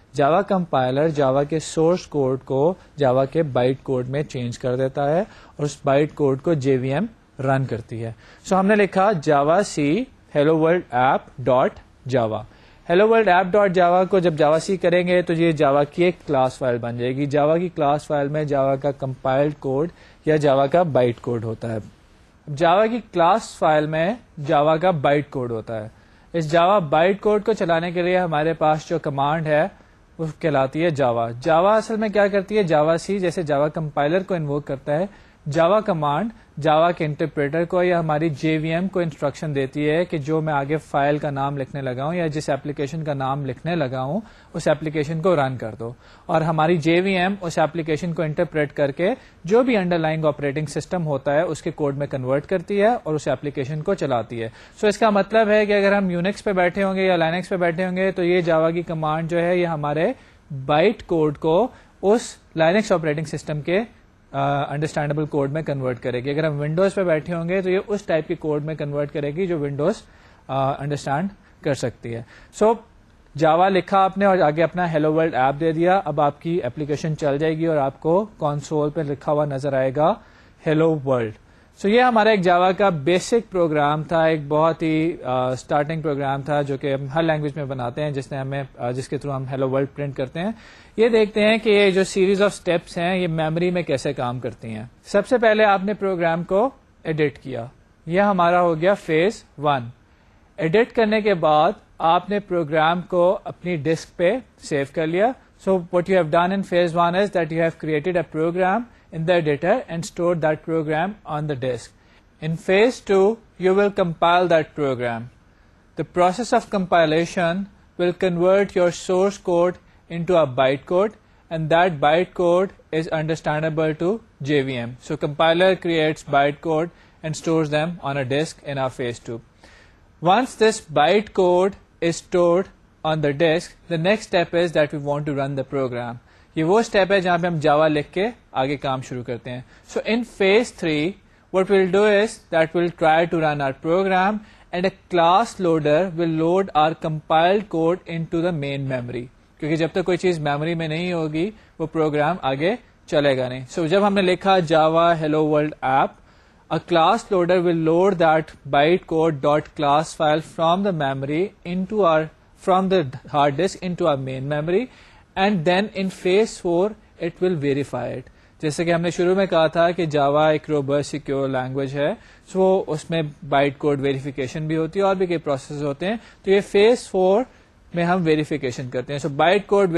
Java compiler Java کے سورس کوڈ کو جاوا کے بائٹ کوڈ میں چینج کر دیتا ہے اور اس بائٹ کوڈ کو جے وی ایم رن کرتی ہے. سو so, ہم نے لکھا Java C hello world app dot Java. Hello world app dot Java کو جب جاوا سی کریں گے تو یہ جاوا کی ایک کلاس فائل بن جائے گی. جاوا کی کلاس فائل میں جاوا کا کمپائلڈ کوڈ یا جاوا کا بائٹ کوڈ ہوتا ہے. جاوا کی کلاس فائل میں جاوا کا بائٹ کوڈ ہوتا ہے. اس جاوا بائٹ کوڈ کو چلانے کے لیے ہمارے پاس جو کمانڈ ہے وہ کہلاتی ہے جاوا. جاوا اصل میں کیا کرتی ہے, جاوا سی جیسے جاوا کمپائلر کو انووک کرتا ہے, جاوا کمانڈ جاوا کے انٹرپریٹر کو یا ہماری جے وی ایم کو انسٹرکشن دیتی ہے کہ جو میں آگے فائل کا نام لکھنے لگا ہوں یا جس ایپلیکیشن کا نام لکھنے لگا ہوں اس ایپلیکیشن کو رن کر دو. اور ہماری جے وی ایم اس ایپلیکیشن کو انٹرپریٹ کر کے جو بھی انڈر لائنگ آپریٹنگ سسٹم ہوتا ہے اس کے کوڈ میں کنورٹ کرتی ہے اور اس ایپلیکیشن کو چلاتی ہے. سو so اس کا مطلب ہے کہ اگر ہم یونکس پہ بیٹھے ہوں گے یا لائنکس پہ بیٹھے ہوں گے تو یہ جاوا کی کمانڈ جو ہے یہ ہمارے بائٹ کوڈ کو اس لائنکس آپریٹنگ سسٹم کے انڈرسٹینڈیبل uh, کوڈ میں کنورٹ کرے گی. اگر ہم ونڈوز پہ بیٹھے ہوں گے تو یہ اس ٹائپ کے کوڈ میں کنورٹ کرے گی جو ونڈوز انڈرسٹینڈ uh, کر سکتی ہے. سو جاوا لکھا آپ نے اور آگے اپنا ہیلو ورلڈ ایپ دے دیا. اب آپ کی ایپلیکیشن چل جائے گی اور آپ کو کنسول پہ لکھا ہوا نظر آئے گا ہیلو ورلڈ. سو یہ ہمارا ایک جاوا کا بیسک پروگرام تھا, ایک بہت ہی اسٹارٹنگ uh, پروگرام تھا جو کہ ہم ہر لینگویج میں بناتے ہیں جس نے ہمیں uh, جس کے تھرو ہم ہیلو ورلڈ پرنٹ کرتے ہیں. یہ دیکھتے ہیں کہ یہ جو سیریز آف اسٹیپس ہیں یہ میموری میں کیسے کام کرتی ہیں. سب سے پہلے آپ نے پروگرام کو ایڈٹ کیا, یہ ہمارا ہو گیا فیز ون. ایڈٹ کرنے کے بعد آپ نے پروگرام کو اپنی ڈسک پہ سیو کر لیا. So what you have done in phase one is that you have created a program in the editor and stored that program on the disk. In phase two, you will compile that program. The process of compilation will convert your source code into a bytecode, and that bytecode is understandable to J V M. So compiler creates bytecode and stores them on a disk in our phase two. Once this bytecode is stored on the disk, the next step is that we want to run the program. یہ وہ step ہے جہاں پہ ہم جاوا لکھ کے آگے کام شروع کرتے ہیں. So in phase three what will do is that will try to run our program and a class loader will load our compiled code into the main memory, کیونکہ جب تک کوئی چیز میموری میں نہیں ہوگی وہ پروگرام آگے چلے گا نہیں. سو so جب ہم نے لکھا Java hello world app, a class loader will load that bytecode dot class file from the memory into our from the hard disk into our main memory. And then in phase four it will verify it. جیسے کہ ہم نے شروع میں کہا تھا کہ جاوا ایک روبسٹ سیکیور لینگویج ہے, سو so اس میں بائٹ کوڈ ویریفیکیشن بھی ہوتی ہے اور بھی کئی پروسیس ہوتے ہیں. تو یہ فیز فور میں ہم ویریفیکیشن کرتے ہیں. So byte code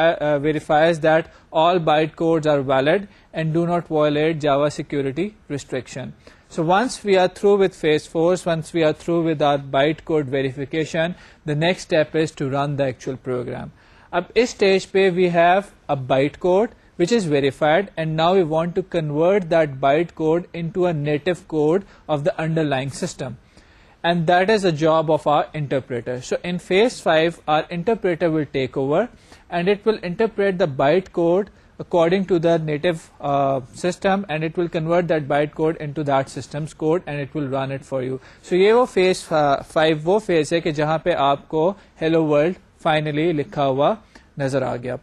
verifies that all byte codes are valid and do not violate Java security restriction. So once we are through with phase four, once we are through with our bytecode verification, the next step is to run the actual program. اب اس stage پہ we have a byte code which is verified and now we want to convert that byte code into a native code of the underlying system, and that is a job of our interpreter. So in phase five our interpreter will take over and it will interpret the byte code according to the native uh, system and it will convert that bytecode into that system's code and it will run it for you. So یہ وہ phase five وہ phase ہے کہ جہاں پہ آپ کو hello world finally لکھا ہوا نظر آ گیا.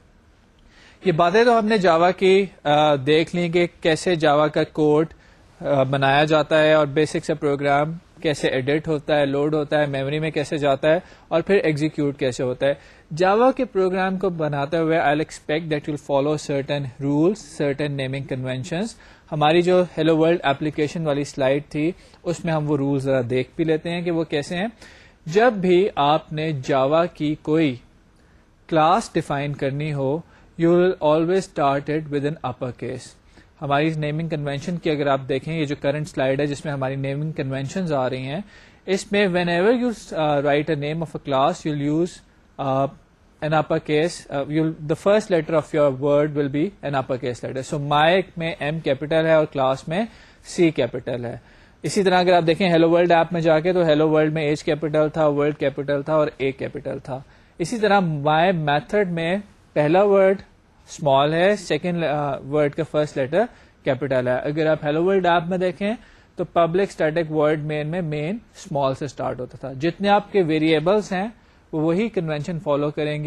یہ باتیں تو ہم نے جاوا کی دیکھ لی کہ کیسے جاوا کا کوڈ بنایا جاتا ہے اور بیسک سے پروگرام کیسے ایڈٹ ہوتا ہے, لوڈ ہوتا ہے, میموری میں کیسے جاتا ہے اور پھر ایگزیکیوٹ کیسے ہوتا ہے. جاوا کے پروگرام کو بناتے ہوئے I will expect that you will follow certain rules, certain naming conventions. ہماری جو ہیلو ورلڈ ایپلیکیشن والی سلائڈ تھی اس میں ہم وہ رولز ذرا دیکھ بھی لیتے ہیں کہ وہ کیسے ہیں. جب بھی آپ نے جاوا کی کوئی کلاس ڈیفائن کرنی ہو you will always start it with an upper case. ہماری نیمنگ کنونشن کی اگر آپ دیکھیں, یہ جو کرنٹ سلائڈ ہے جس میں ہماری نیمنگ کنونشنز آ رہی ہیں, اس میں whenever you write a name of a class you will use an upper case, the first letter of your word will be an upper case letter. So my میں M capital ہے اور class میں سی capital ہے. اسی طرح اگر آپ دیکھیں ہیلو ورلڈ ایپ میں جا کے تو ہیلو ورلڈ میں ایچ کیپیٹل تھا, ورلڈ کیپیٹل تھا اور اے کیپیٹل تھا. اسی طرح مائی میتھڈ میں پہلا ورڈ اسمال ہے, سیکنڈ ورڈ کا فرسٹ لیٹر کیپیٹل ہے. اگر آپ ہیلو ورلڈ ایپ میں دیکھیں تو پبلک اسٹیٹک ورڈ مین میں مین اسمال سے اسٹارٹ ہوتا تھا. جتنے آپ کے ویریبلس ہیں وہ وہی کنونشن فالو کریں گے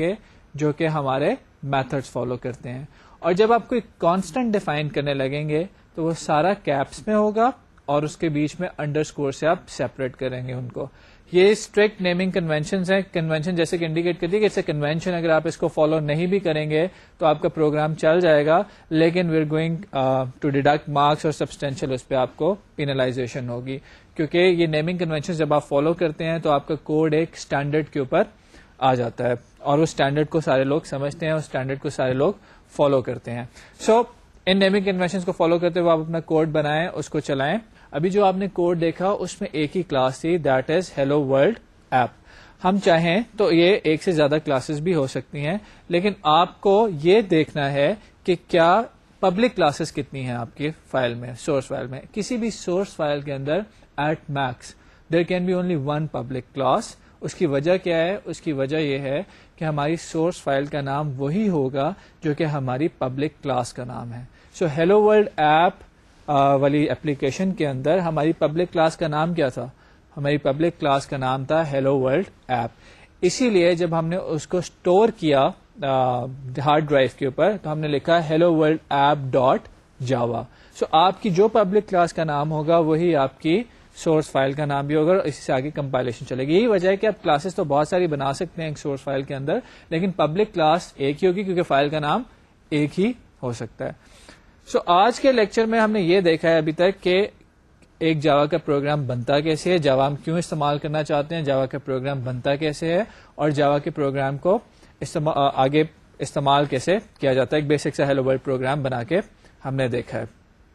جو کہ ہمارے میتھڈس فالو کرتے ہیں. اور جب آپ کوئی کانسٹنٹ ڈیفائن کرنے لگیں گے تو وہ سارا کیپس میں ہوگا اور اس کے بیچ میں انڈر اسکور سے آپ سیپریٹ کریں گے ان کو. یہ اسٹرکٹ نیمنگ کنونشنز ہیں. کنونشن جیسے کہ انڈیکیٹ کرتی ہے کہ اٹس اے کنونشن, اگر آپ اس کو فالو نہیں بھی کریں گے تو آپ کا پروگرام چل جائے گا, لیکن we are going to deduct marks اور سبسٹینشیل اس پہ آپ کو پینلائزیشن ہوگی, کیونکہ یہ نیمنگ کنونشن جب آپ فالو کرتے ہیں تو آپ کا کوڈ ایک اسٹینڈرڈ کے اوپر آ جاتا ہے اور اس اسٹینڈرڈ کو سارے لوگ سمجھتے ہیں, اس اسٹینڈرڈ کو سارے لوگ فالو کرتے ہیں. سو ان نیمنگ کنونشنز کو فالو کرتے ہوئے آپ اپنا کوڈ بنائیں, اس کو چلائیں. ابھی جو آپ نے کوڈ دیکھا اس میں ایک ہی کلاس تھی, that is hello world app. ہم چاہیں تو یہ ایک سے زیادہ کلاسز بھی ہو سکتی ہیں, لیکن آپ کو یہ دیکھنا ہے کہ کیا پبلک کلاسز کتنی ہیں آپ کی فائل میں, سورس فائل میں. کسی بھی سورس فائل کے اندر at max there can be only one public class. اس کی وجہ کیا ہے؟ اس کی وجہ یہ ہے کہ ہماری سورس فائل کا نام وہی ہوگا جو کہ ہماری پبلک کلاس کا نام ہے. سو ہیلو ورلڈ ایپ والی اپلیکیشن کے اندر ہماری پبلک کلاس کا نام کیا تھا؟ ہماری پبلک کلاس کا نام تھا ہیلو ورلڈ ایپ. اسی لیے جب ہم نے اس کو اسٹور کیا ہارڈ ڈرائیو کے اوپر تو ہم نے لکھا hello world app dot Java. So آپ کی جو پبلک کلاس کا نام ہوگا وہی آپ کی سورس فائل کا نام بھی ہوگا, اور اسی سے آگے کمپائلیشن چلے گی. یہی وجہ ہے کہ آپ کلاسز تو بہت ساری بنا سکتے ہیں ایک سورس فائل کے اندر, لیکن پبلک کلاس ایک ہی ہوگی کیونکہ فائل کا نام ایک ہی ہو سکتا ہے. سو so, آج کے لیکچر میں ہم نے یہ دیکھا ہے ابھی تک کہ ایک جاوا کا پروگرام بنتا کیسے ہے, جاوا ہم کیوں استعمال کرنا چاہتے ہیں, جاوا کا پروگرام بنتا کیسے ہے, اور جاوا کے پروگرام کو استعمال آگے استعمال کیسے کیا جاتا ہے. ایک بیسک سا ہیلو ورلڈ پروگرام بنا کے ہم نے دیکھا ہے.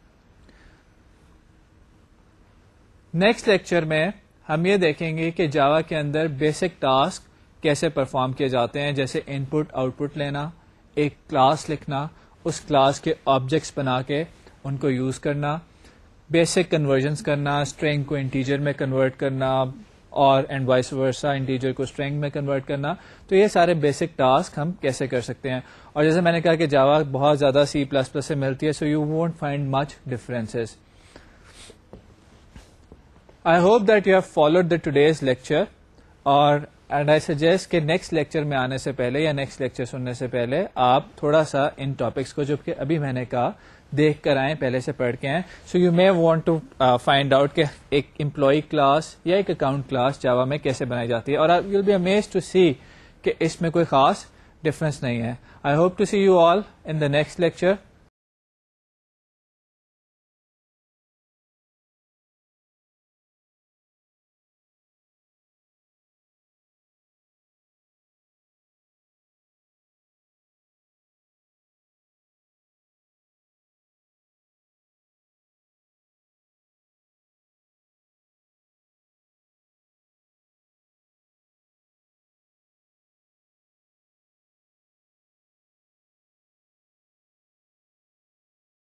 نیکسٹ لیکچر میں ہم یہ دیکھیں گے کہ جاوا کے اندر بیسک ٹاسک کیسے پرفارم کیے جاتے ہیں, جیسے ان پٹ آؤٹ پٹ لینا, ایک کلاس لکھنا, اس کلاس کے آبجیکٹس بنا کے ان کو یوز کرنا, بیسک کنورژنس کرنا, اسٹرنگ کو انٹیجر میں کنورٹ کرنا اور اینڈ وائس ورسا, انٹیجر کو اسٹرنگ میں کنورٹ کرنا. تو یہ سارے بیسک ٹاسک ہم کیسے کر سکتے ہیں. اور جیسے میں نے کہا کہ جاوا بہت زیادہ سی پلس پلس سے ملتی ہے, so you won't find much differences. I hope that you have followed the today's lecture, اور اینڈ آئی سجیسٹ کہ نیکسٹ لیکچر میں آنے سے پہلے یا نیکسٹ لیکچر سننے سے پہلے آپ تھوڑا سا ان ٹاپکس کو جو کہ ابھی میں نے کہا دیکھ کر آئیں, پہلے سے پڑھ کے آئیں. So you may want to find out کہ ایک امپلائی کلاس یا ایک اکاؤنٹ کلاس جاوا میں کیسے بنائی جاتی ہے, اور you will be amazed to see کہ اس میں کوئی خاص ڈفرنس نہیں ہے. I hope to see you all in the next lecture.